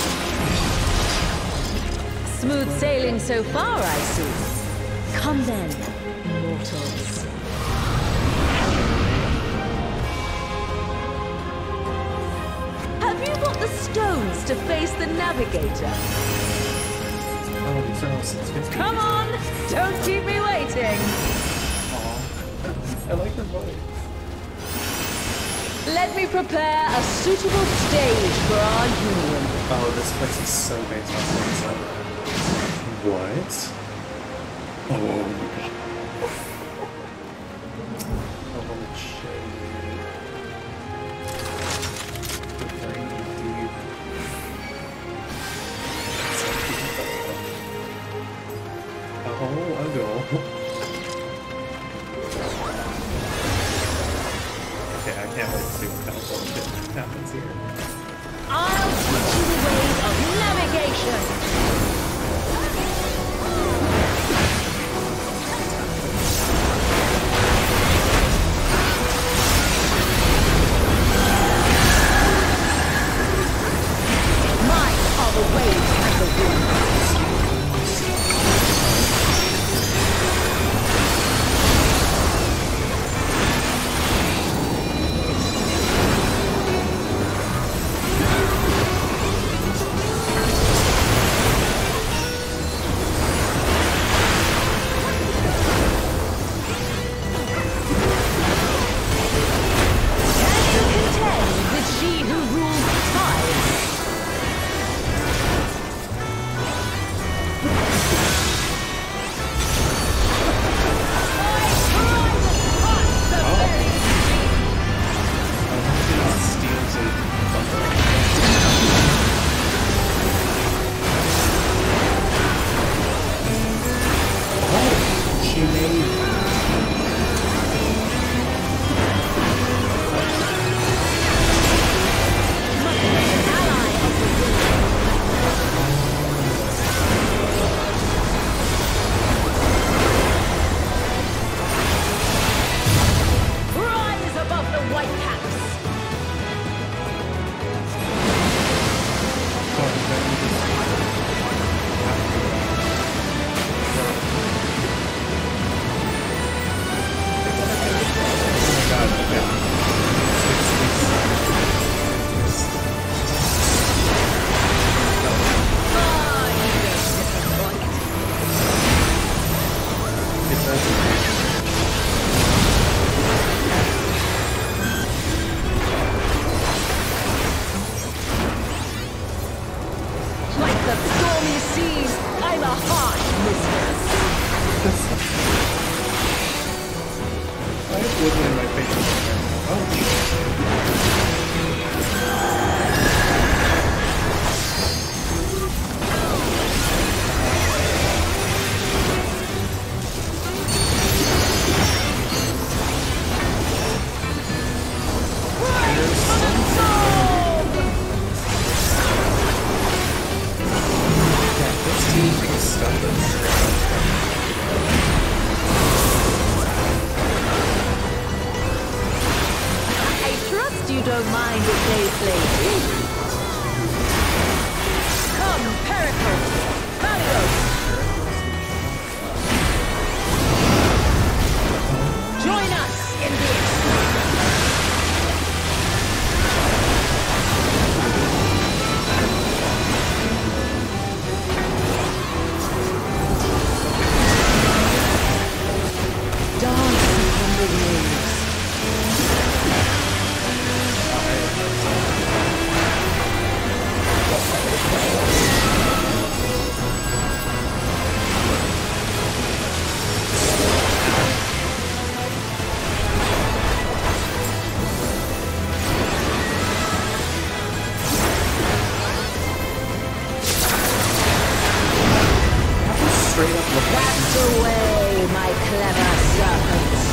Smooth sailing so far, I see. Come then, mortals. Have you got the stones to face the navigator? Oh, these are all six fifty. Come on! Don't keep me waiting! Aw. I like her voice. Let me prepare a suitable stage for our union. Oh, this place is so based on sunset. What? Oh my god. Holy shit. The brain deep. Oh, I'll go. Okay, I can't wait to see what kind of bullshit happens here. I'll teach you the ways of navigation! I have woodland in my face. Oh. Don't mind if they play deep. Come, Pericles! Halios! Join us in this! Dance upon the waves. Cast away, my clever serpents.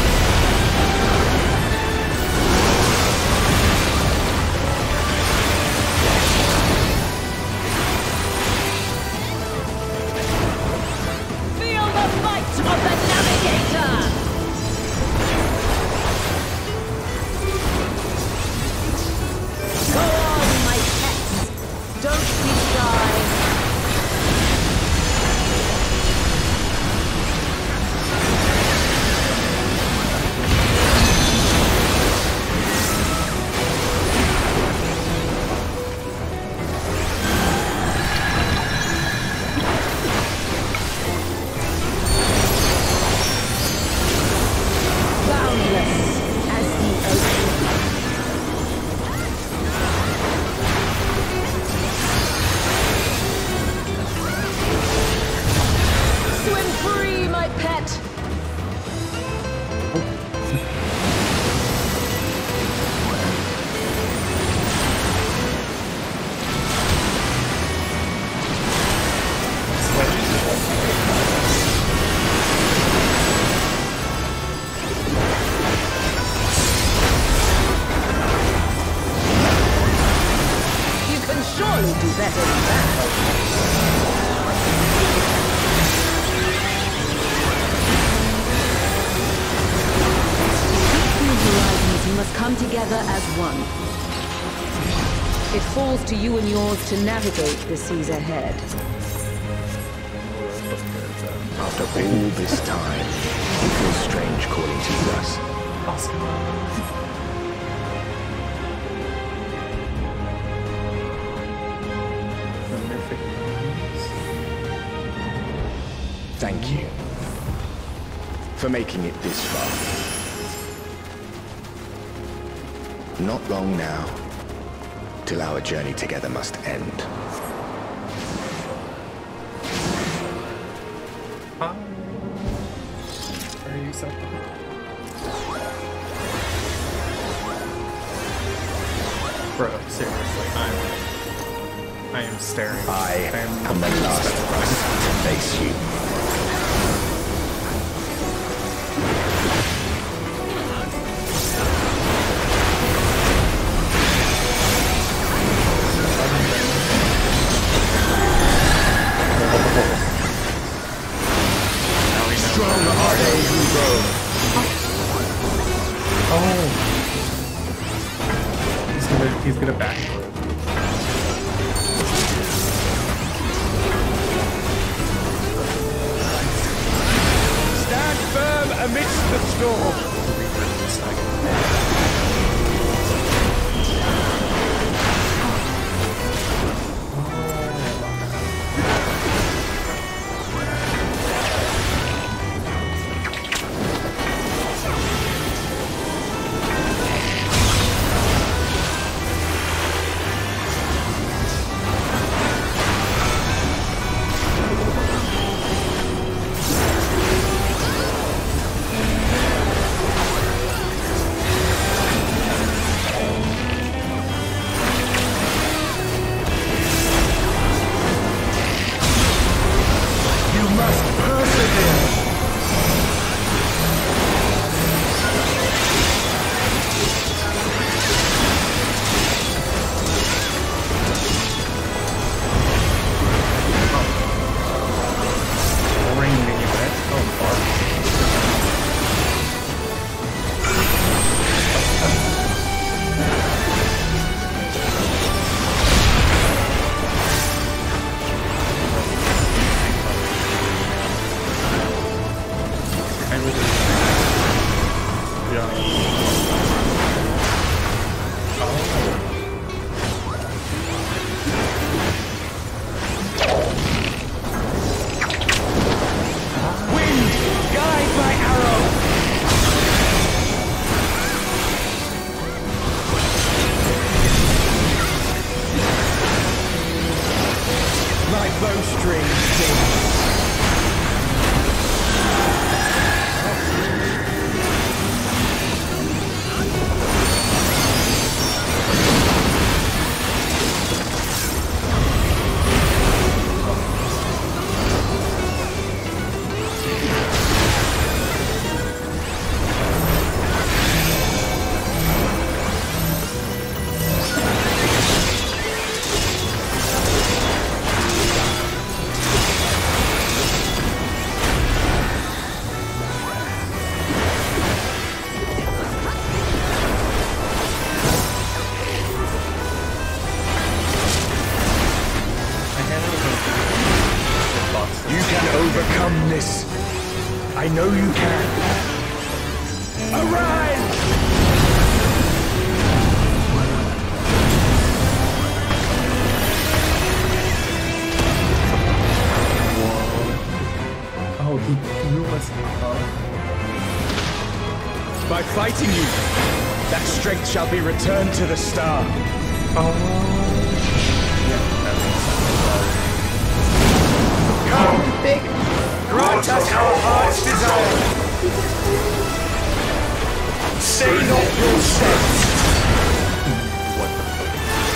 Feel the might of the navigator! Go on, my pets. Don't be shy. Surely do better than that. These two horizons, you must come together as one. It falls to you and yours to navigate the seas ahead. After all this time, it feels strange calling to you us. Awesome. Thank you for making it this far. Not long now, till our journey together must end. Hi. Are you so Bro, seriously, I'm I am staring. I am, am the last of us to face you. Strong are they who go. Oh. He's gonna he's gonna back. Stand firm amidst the storm. strange things. Overcome this. I know you can. Arise! Whoa. Oh, he blew us up. By fighting you, that strength shall be returned to the star. Oh. Yeah, that makes sense. Come, big. Grant us our heart's desire. Say not your sense. What the fuck?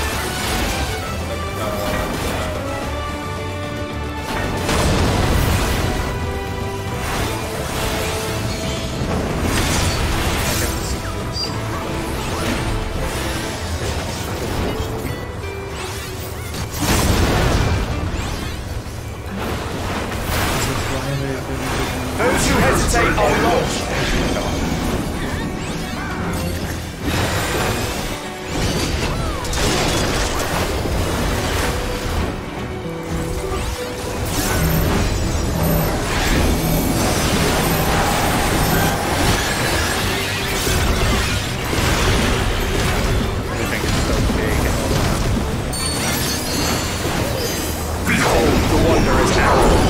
Those who hesitate are lost. Behold the Wanderer's arrow.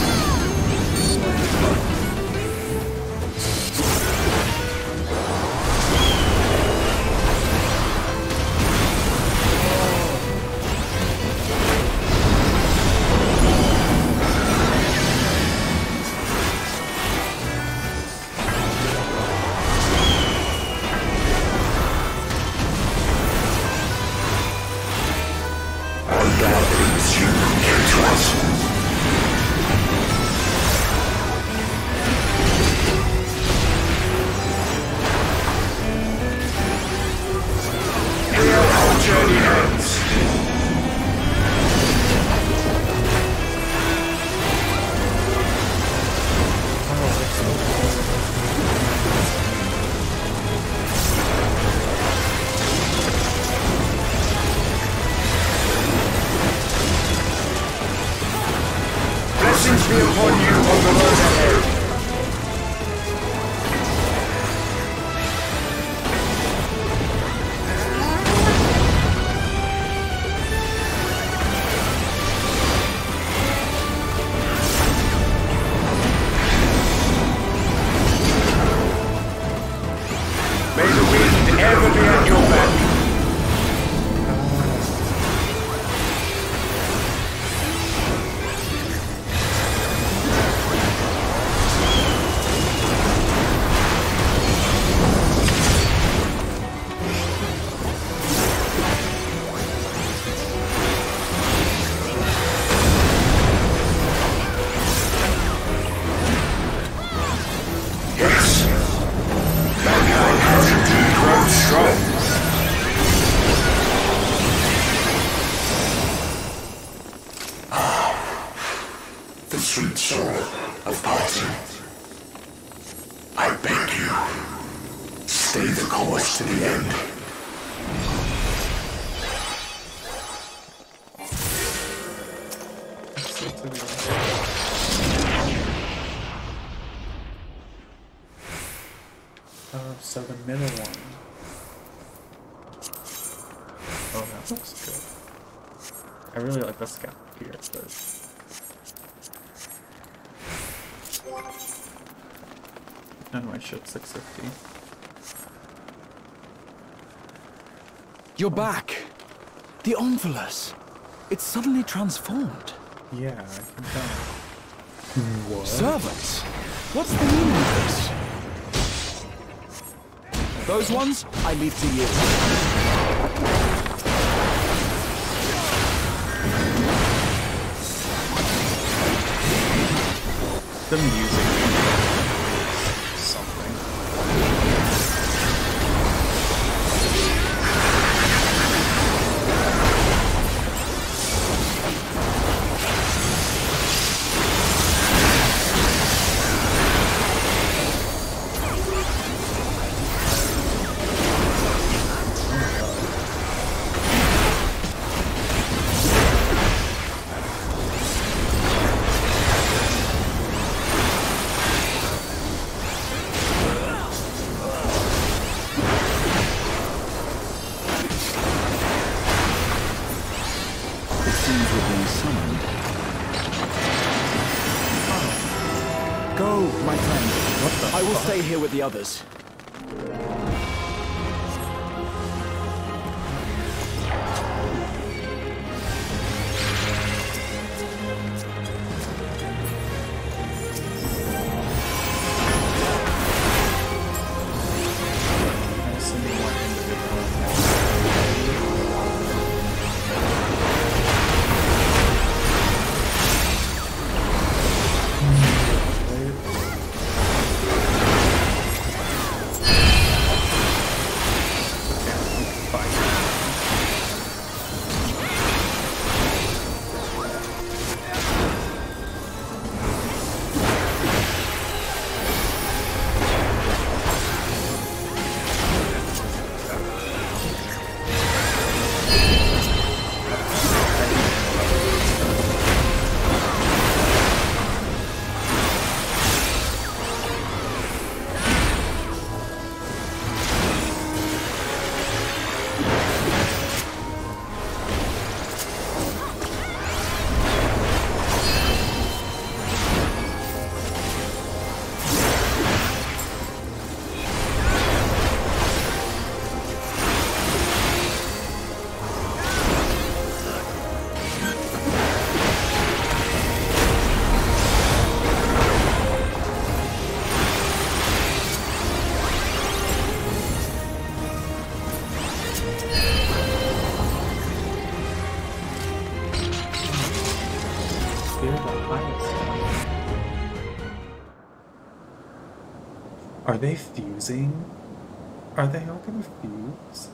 Journey ends. Blessings be upon you on the road ahead. May the wind ever be at your back. Yes. Mankind has indeed grown strong. Ah, the sweet sorrow of parting. I beg you, stay the course to the end. Uh, so the middle one. Oh, that looks good. I really like the scout here, but... And my ship six fifty. You're back. The Omphilus. It's suddenly transformed. Yeah, I can tell. What? Servants? What's the meaning of this? Those ones, I leave to you. The music is something. Go, my friend. What the I will fuck? Stay here with the others. Are they fusing? Are they all gonna fuse?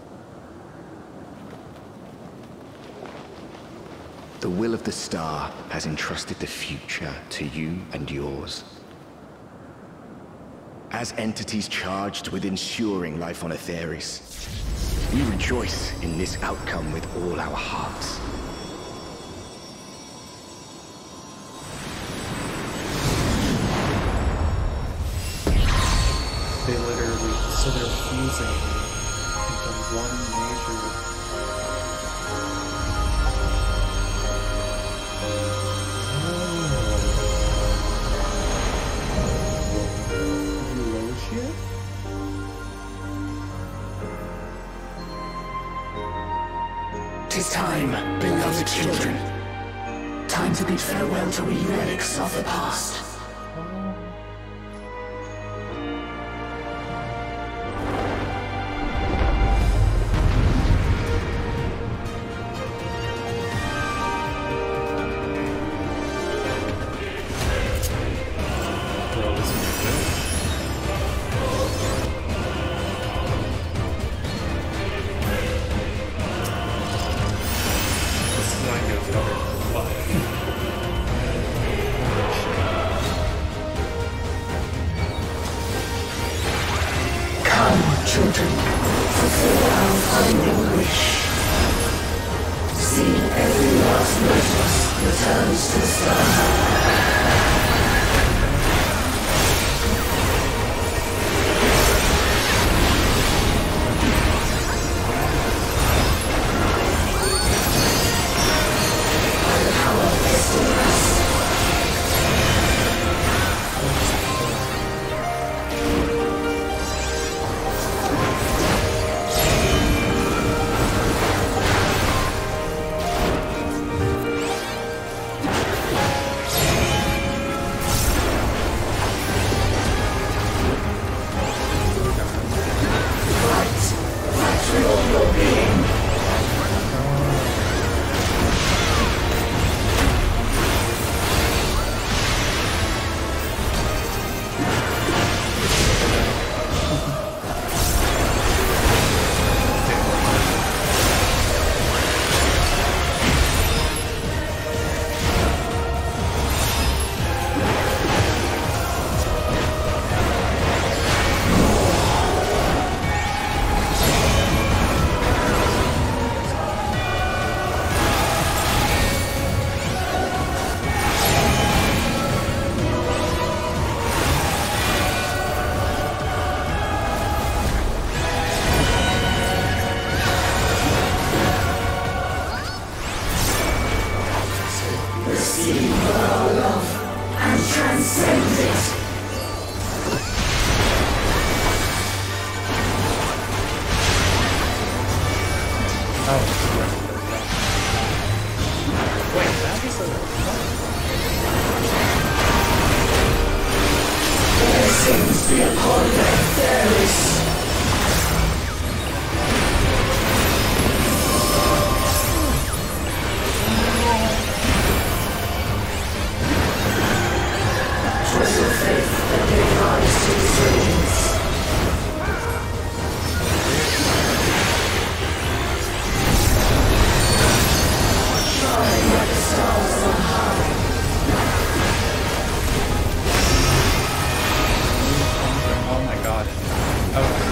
The will of the star has entrusted the future to you and yours. As entities charged with ensuring life on Aetheris, we rejoice in this outcome with all our hearts. They literally, so they're fusing into one major. Oh. Eulogia? Tis time, beloved children. Time to bid farewell to relics of the past. Children, fulfill our final wish. See every last lotus returns to the star. By the power vested in us. seek for our love and transcend it. Oh. Wait, that is a... There seems to be a contact there is... Was your faith that gave rise to resurgence? Shine like the stars on high. Oh my god. Okay.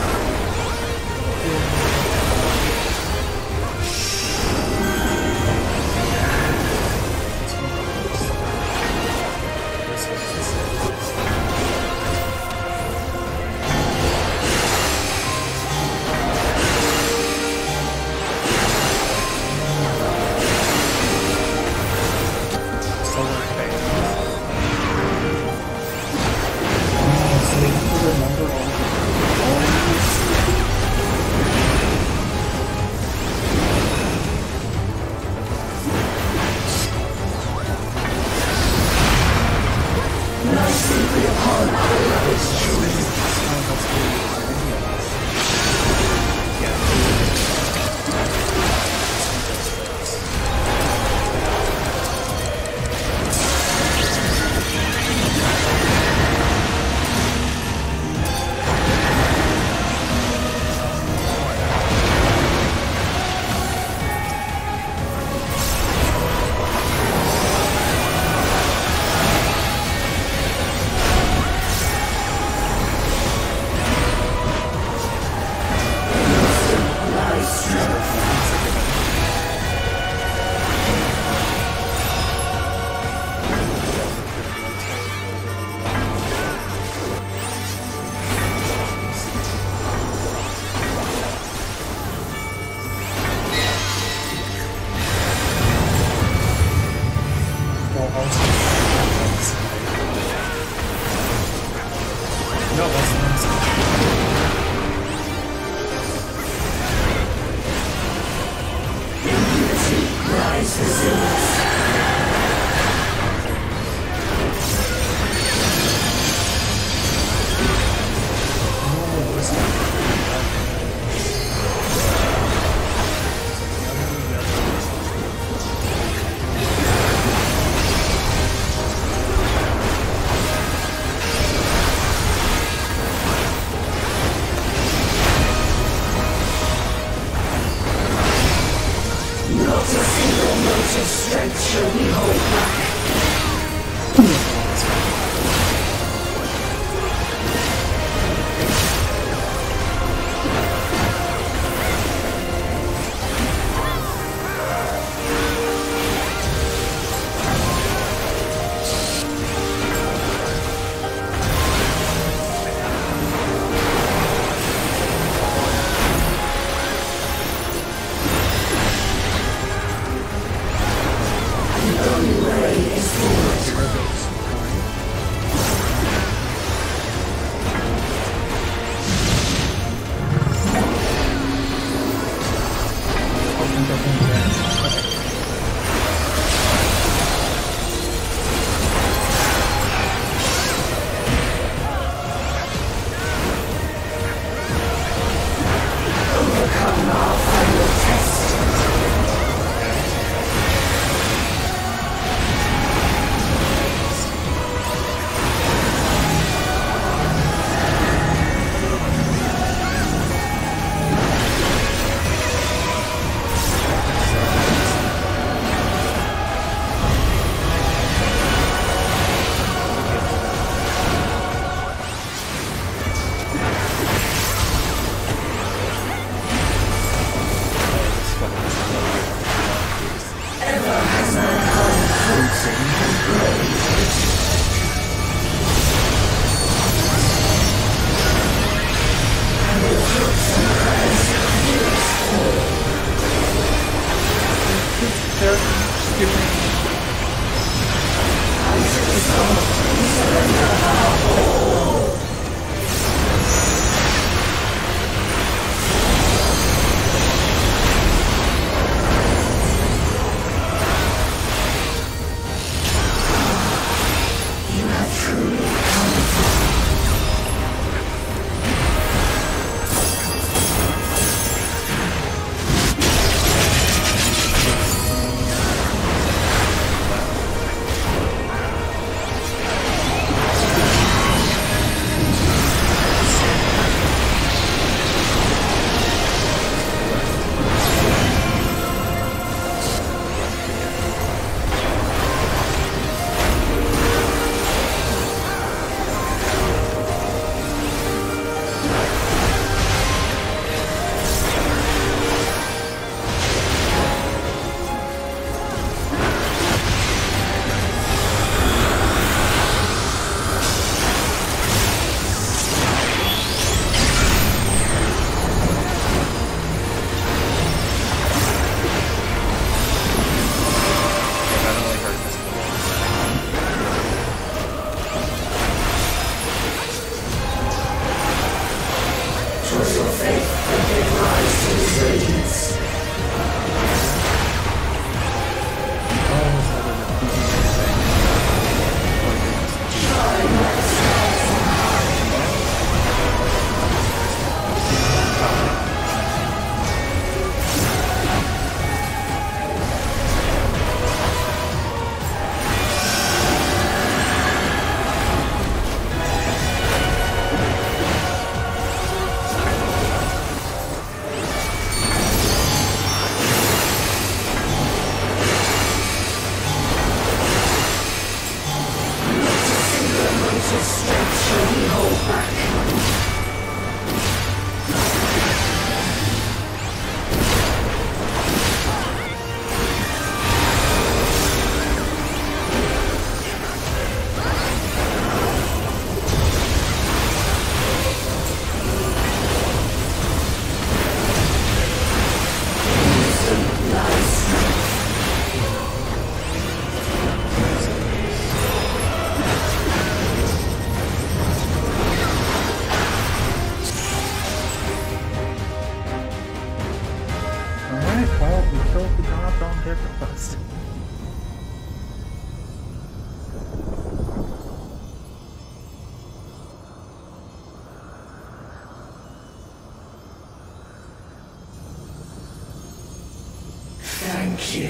Thank you.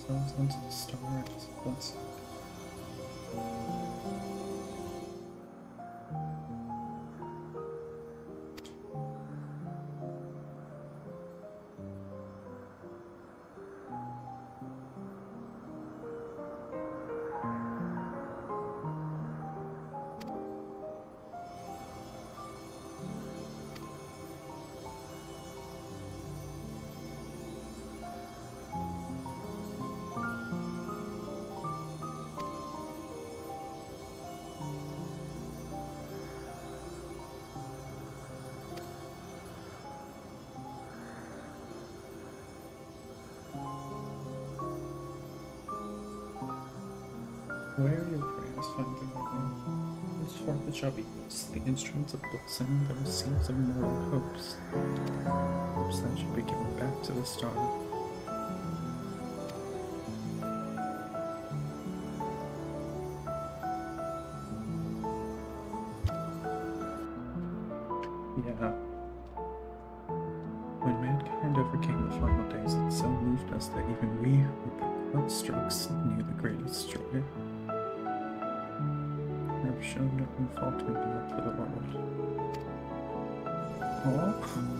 ourselves onto the stars. Let's where are your prayers finding living? Restore the Javis, the instruments of blessing, those seeds of mortal hopes. Hopes that should be given back to the star. Yeah. When mankind overcame the final days, it so moved us that even we who blood strokes knew the greatest joy. I've shown no unfaltering love for the world. Oh.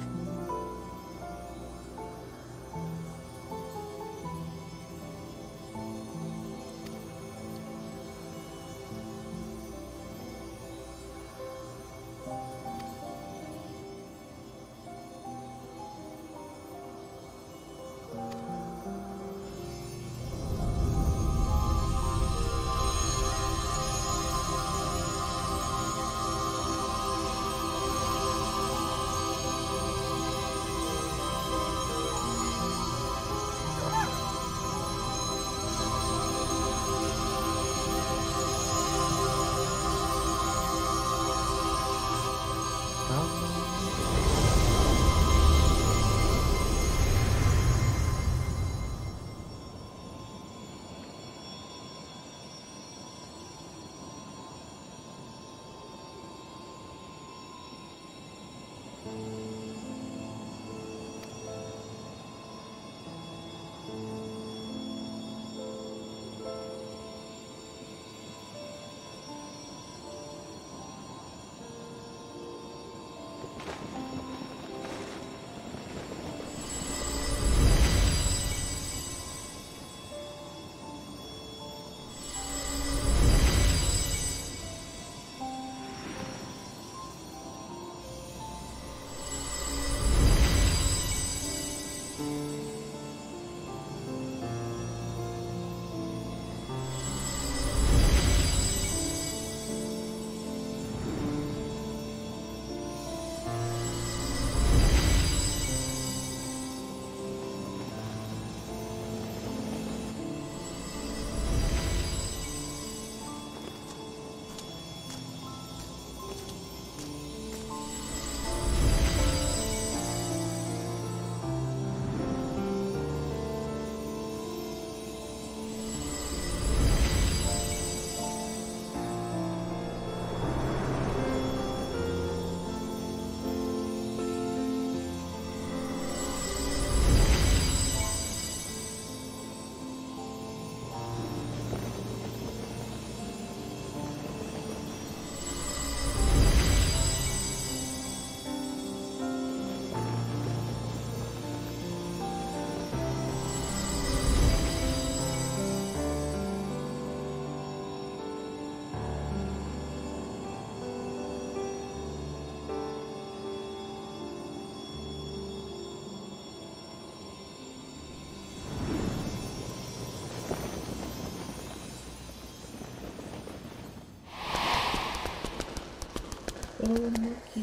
Oh, Mookie.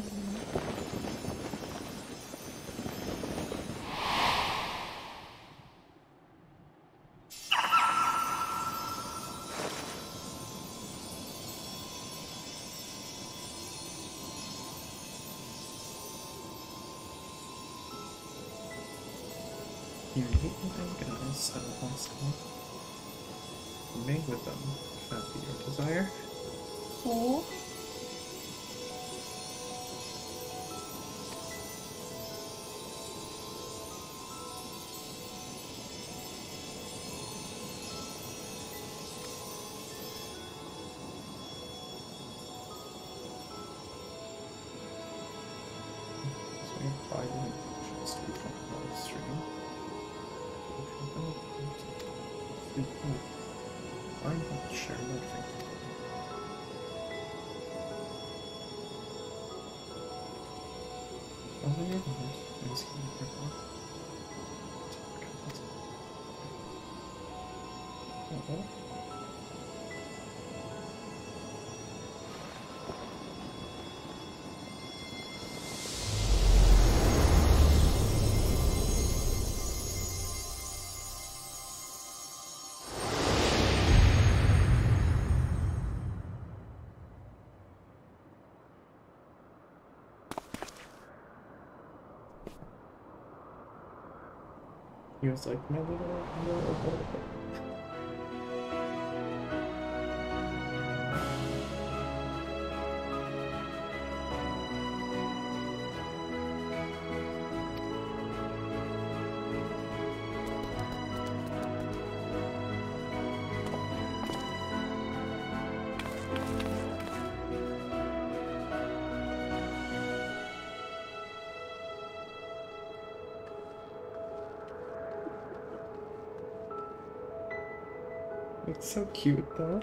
You hate me then, guys, so also made with them. Should that be your desire? Oh. I'm not sure what I think. Oh, there it is. It's uh-oh. He was like, my little, little boy. It's so cute though.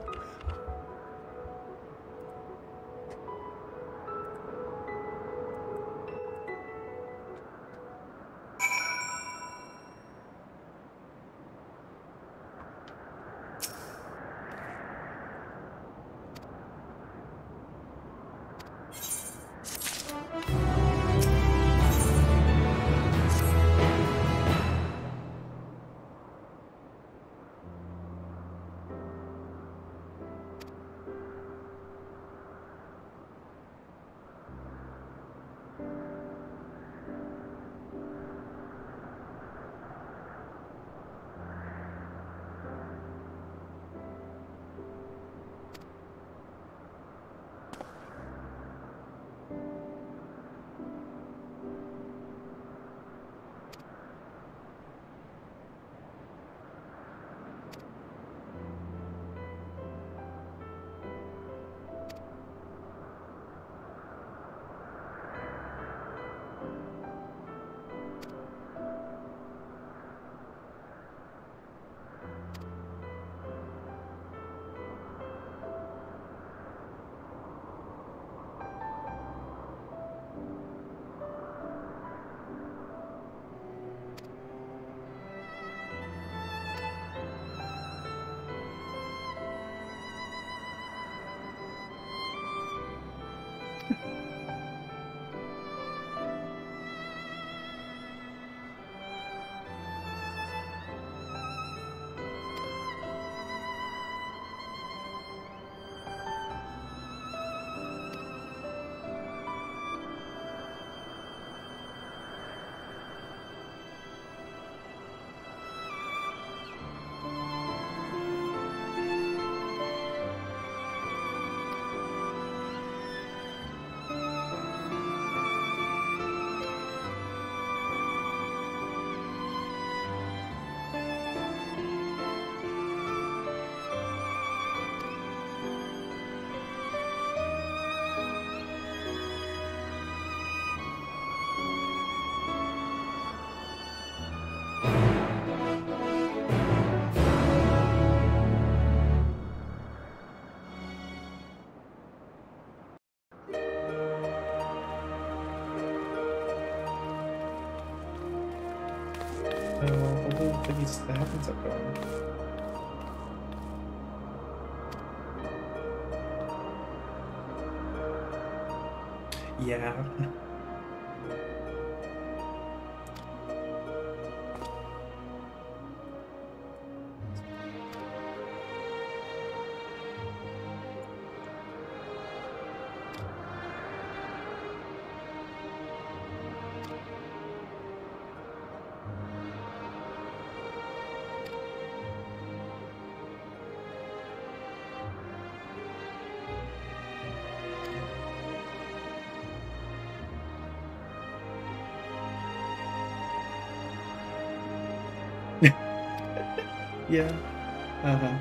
These the heavens are going. Yeah. Yeah. Uh-huh.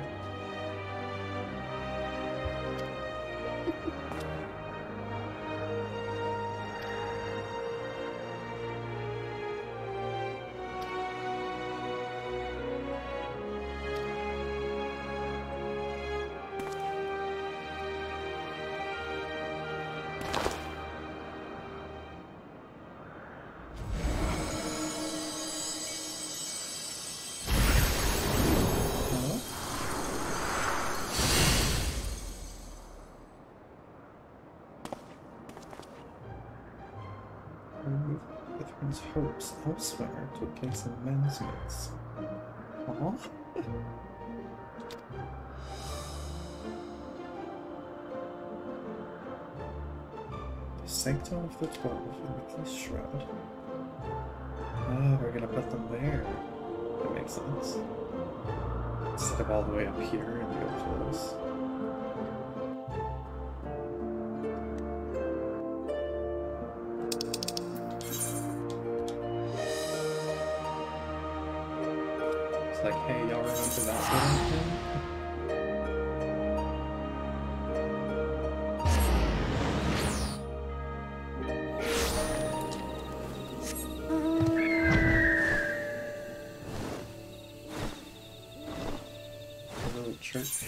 Catherine's hopes elsewhere took place in men's midst. Aww. The Sanctum of the Twelve in the East Shroud. Ah, we're gonna put them there. That makes sense. Instead of all the way up here in the Oculus. It's like, hey, y'all remember that little thing? Church.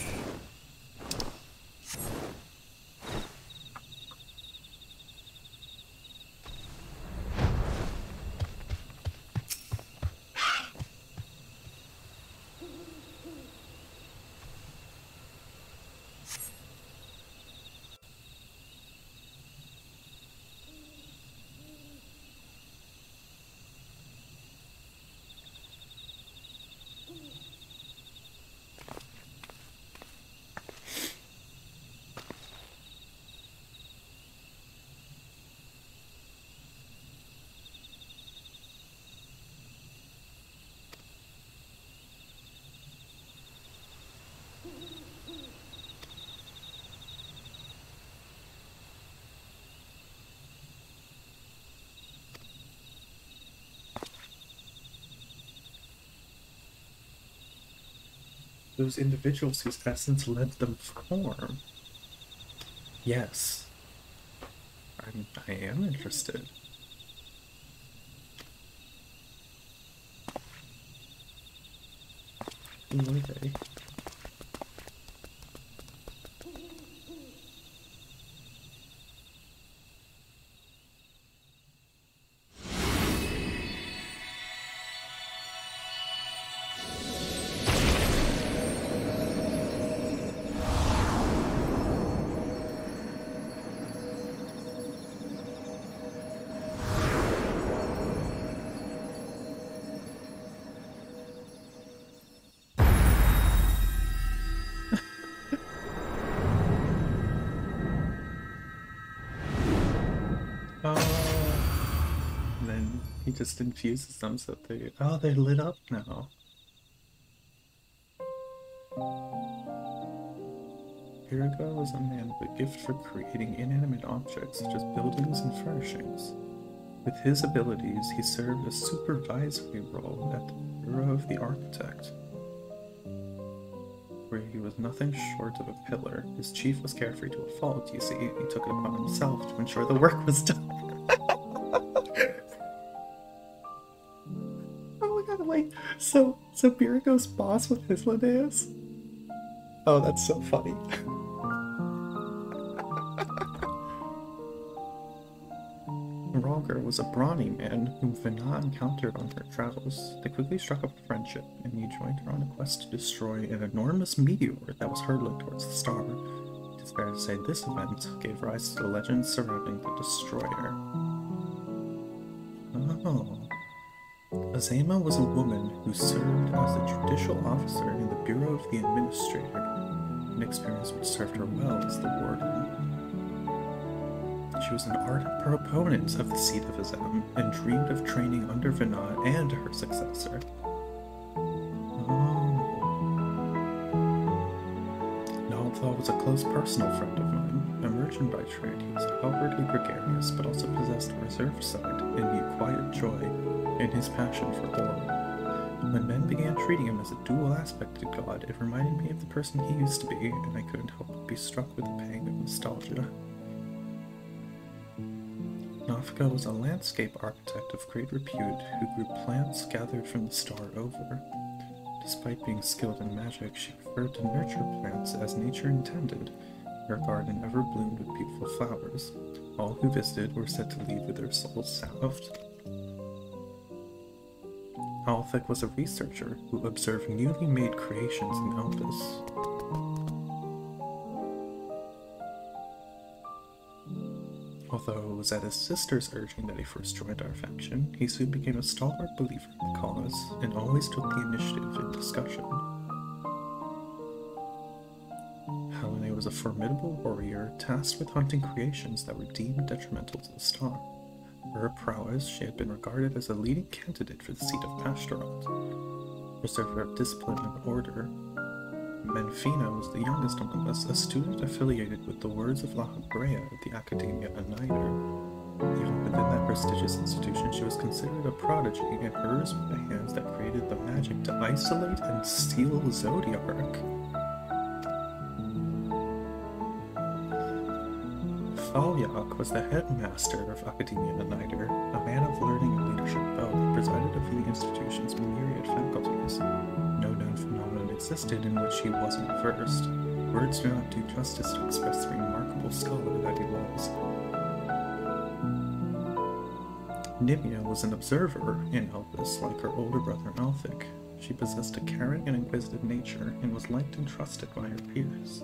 Those individuals whose essence led them form. Yes. I'm, I am interested. Who were they? Just infuses them so that they oh they're lit up now. Pyrrgo was a man with a gift for creating inanimate objects such as buildings and furnishings. With his abilities, he served a supervisory role at the Bureau of the Architect, where he was nothing short of a pillar. His chief was carefree to a fault, you see. He took it upon himself to ensure the work was done. Wait, so, so Pyrrgo's boss with Hysldeus? Oh, that's so funny. Rhalgr was a brawny man whom Vina encountered on her travels. They quickly struck up a friendship, and he joined her on a quest to destroy an enormous meteor that was hurtling towards the star. It is fair to say this event gave rise to the legends surrounding the Destroyer. Oh. Azema was a woman who served as a judicial officer in the Bureau of the Administrator, an experience which served her well as the warden. She was an ardent proponent of the seat of Azem and dreamed of training under Vina and her successor. Oh. Nalthal was a close personal friend of mine. A merchant by trade, he was outwardly gregarious, but also possessed a reserved side and knew quiet joy in his passion for war. When men began treating him as a dual-aspected god, it reminded me of the person he used to be, and I couldn't help but be struck with a pang of nostalgia. Nafka was a landscape architect of great repute who grew plants gathered from the star over. Despite being skilled in magic, she preferred to nurture plants as nature intended. Her garden ever bloomed with beautiful flowers. All who visited were said to leave with their souls salved. Althek was a researcher who observed newly made creations in Elpis. Although it was at his sister's urging that he first joined our faction, he soon became a stalwart believer in the cause and always took the initiative in discussion. Helene was a formidable warrior tasked with hunting creations that were deemed detrimental to the star. For her prowess, she had been regarded as a leading candidate for the seat of Pashtaroth, preserver of discipline and order. Menfina was the youngest among us, a student affiliated with the Words of La Habrea at the Academia Annider. Even within that prestigious institution, she was considered a prodigy, and hers were the hands that created the magic to isolate and seal Zodiark. Falyak was the headmaster of Academia Annider, a man of learning and leadership both, who presided over the institution's myriad faculties. No known phenomenon existed in which he wasn't versed. Words do not do justice to express the remarkable scholar that he was. Nivea was an observer in Elpis, like her older brother Alphic. She possessed a caring and inquisitive nature, and was liked and trusted by her peers.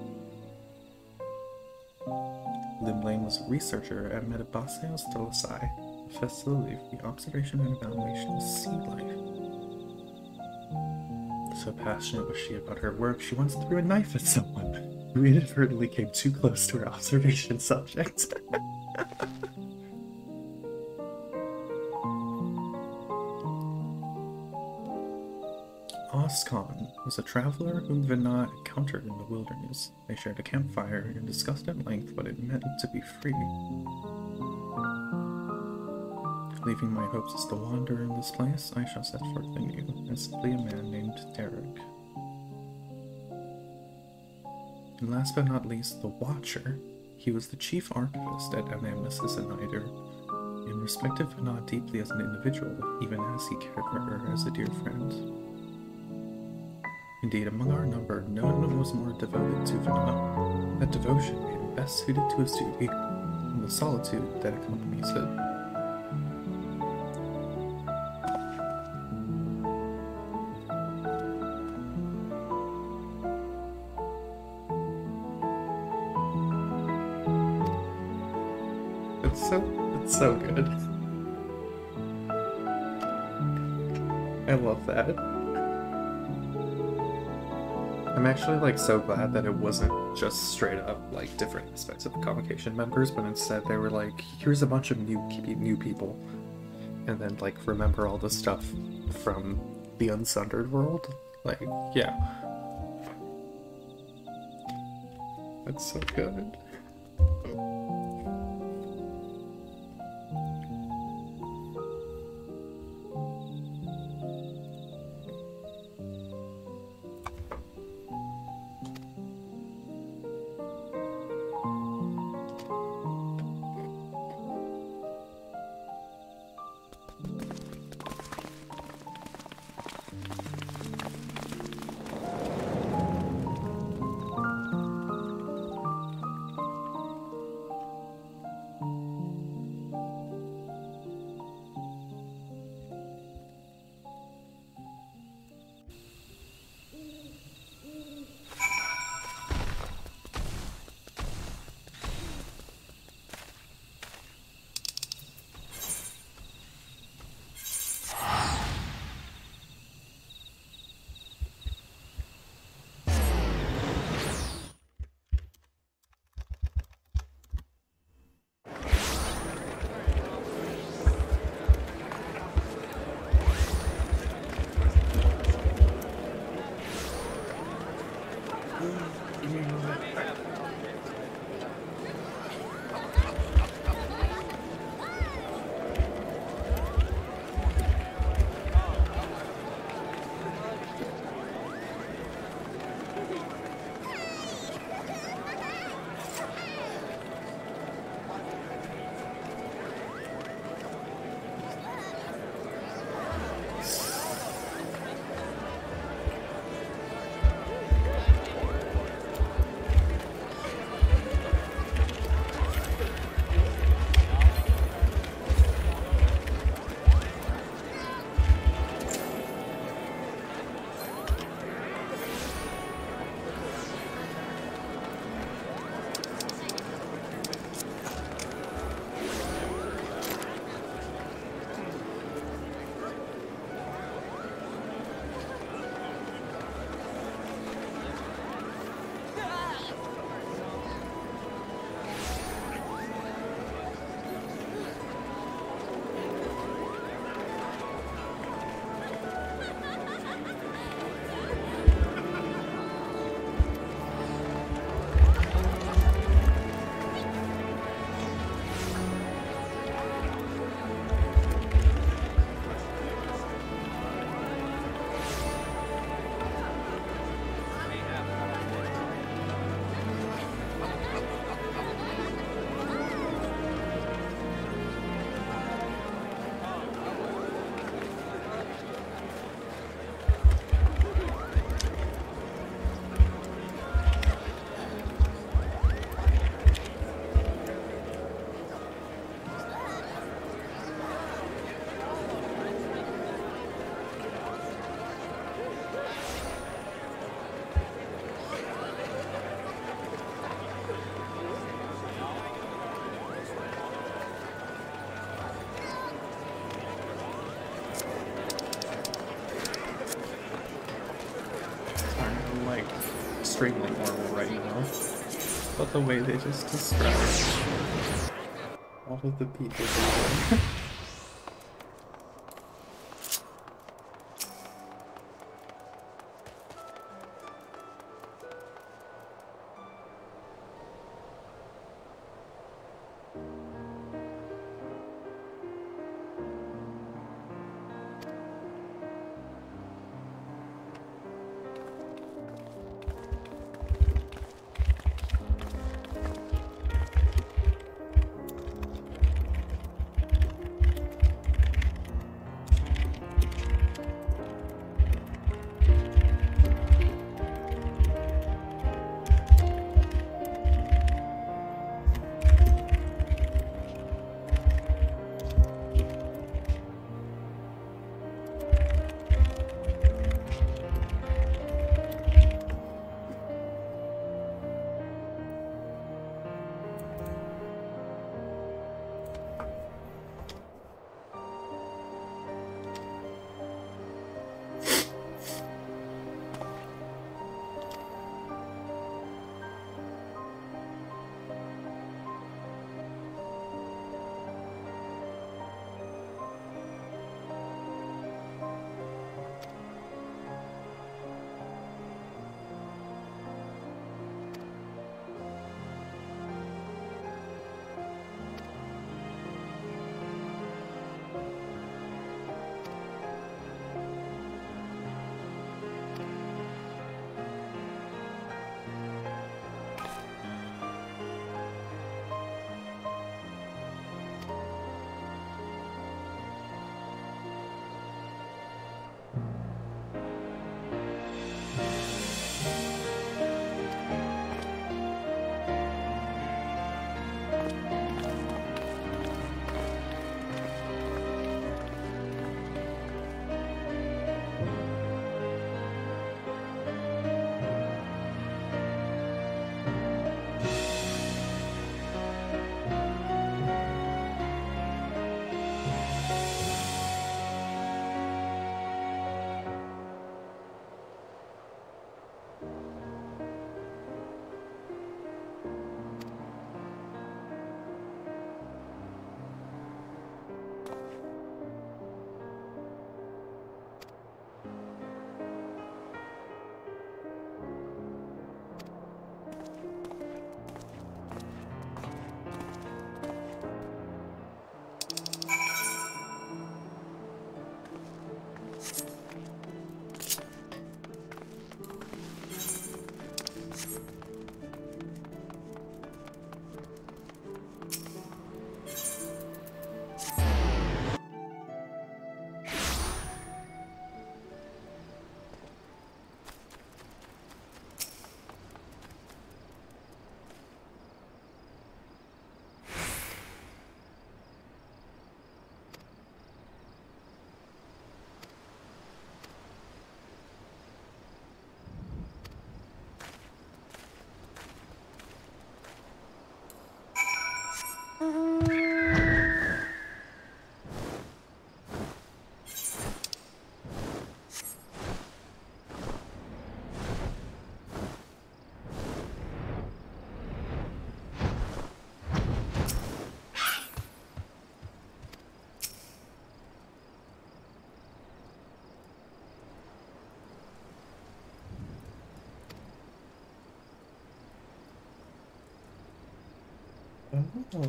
Limlane was a researcher at Metabaseos Delasai, a facility for the observation and evaluation of sea life. So passionate was she about her work, she once threw a knife at someone who inadvertently came too close to her observation subject. Oscon was a traveler whom Vina encountered in the wilderness. They shared a campfire and discussed at length what it meant to be free. Leaving my hopes as the wanderer in this place, I shall set forth anew, as simply a man named Derek. And last but not least, the Watcher. He was the chief archivist at Nemesis Annider, and respected Vina deeply as an individual, even as he cared for her as a dear friend. Indeed, among our number, no one was more devoted to Vina. That devotion made him best suited to his duty, and the solitude that accompanies it. It's so, it's so good. I love that. I'm actually like so glad that it wasn't just straight up like different aspects of the convocation members, but instead they were like, here's a bunch of new new people, and then like remember all the stuff from the Unsundered world. Like, yeah, that's so good. extremely normal right now. But the way they just describe all of the people there. Oh.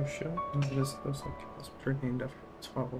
Oh shit, and it is those like it's named after twelve.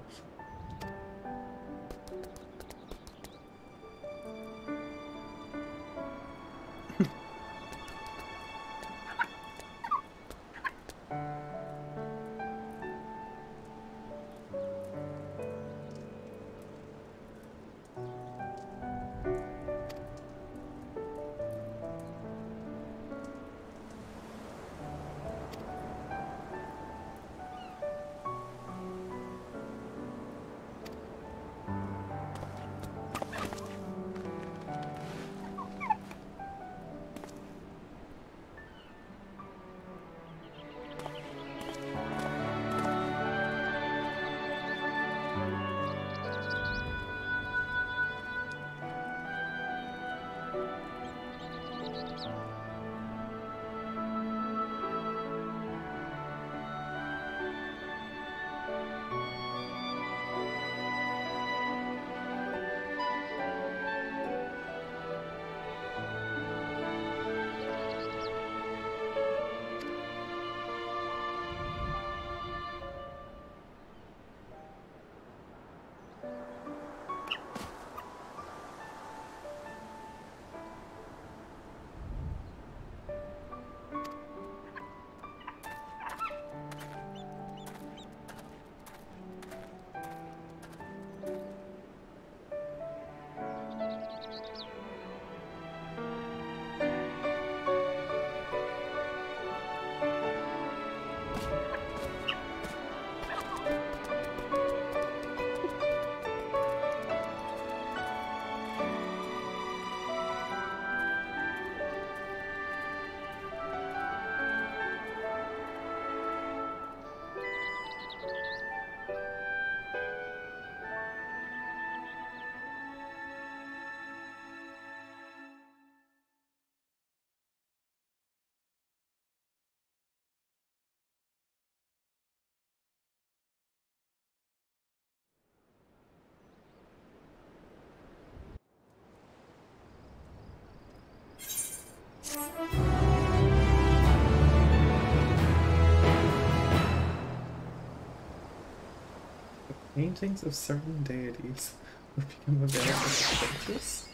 Paintings of certain deities will become available to purchase.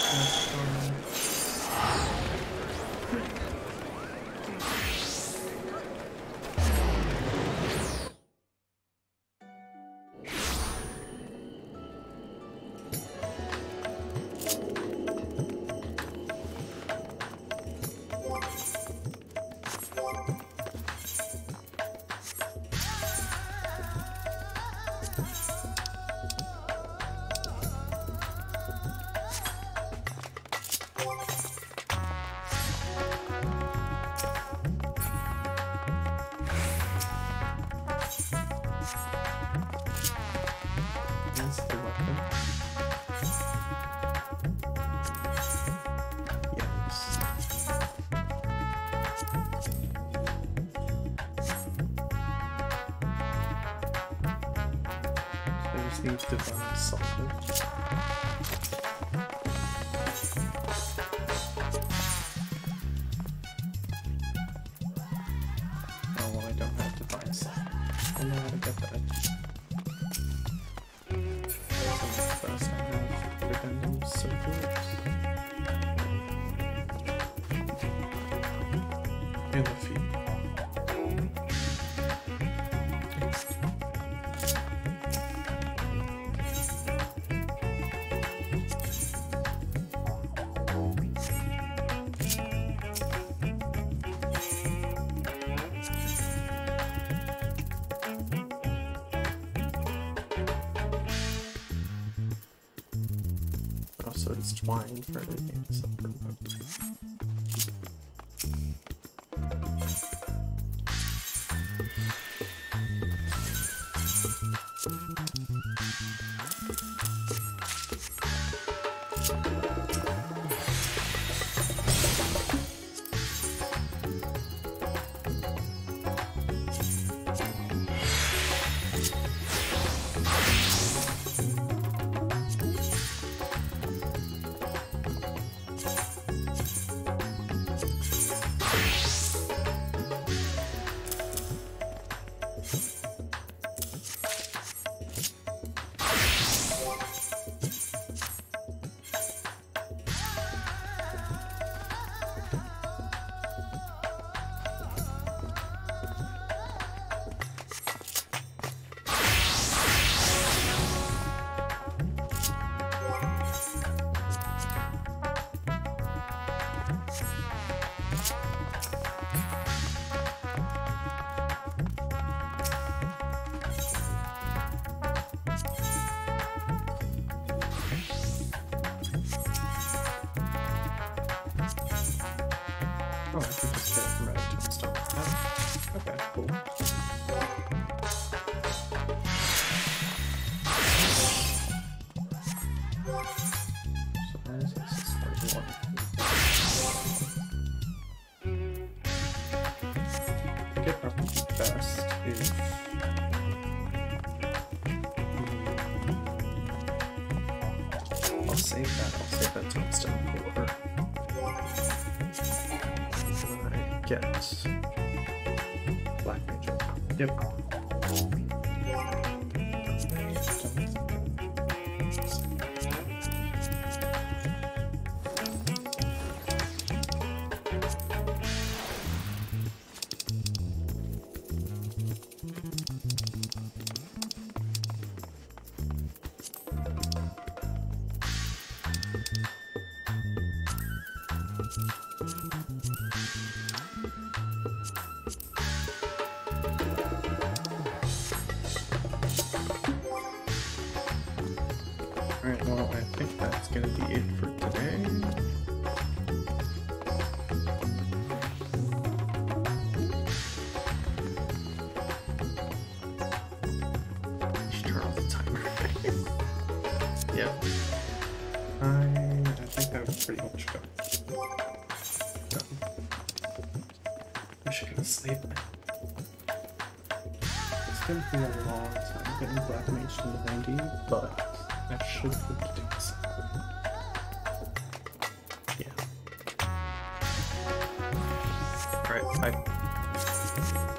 Need divine something. Oh well, I don't have divine something. I know how to get that. First, I have redundant circles. And the feet. So it's twine for everything except for the Oh, I can just get it from red to start. Oh, okay, cool. So where is this? It's forty-one. I think it probably be best if... I'll save that. I'll save that to instead of quarter. Get Black Major. Yep. Alright, well, I think that's gonna be it for today. Just turn off the timer. Yep. I, I think that would pretty much go. Done. I should go to sleep. It's gonna be a long time getting Black Mage to ninety, but I should be able to do this. Yeah. Alright, bye.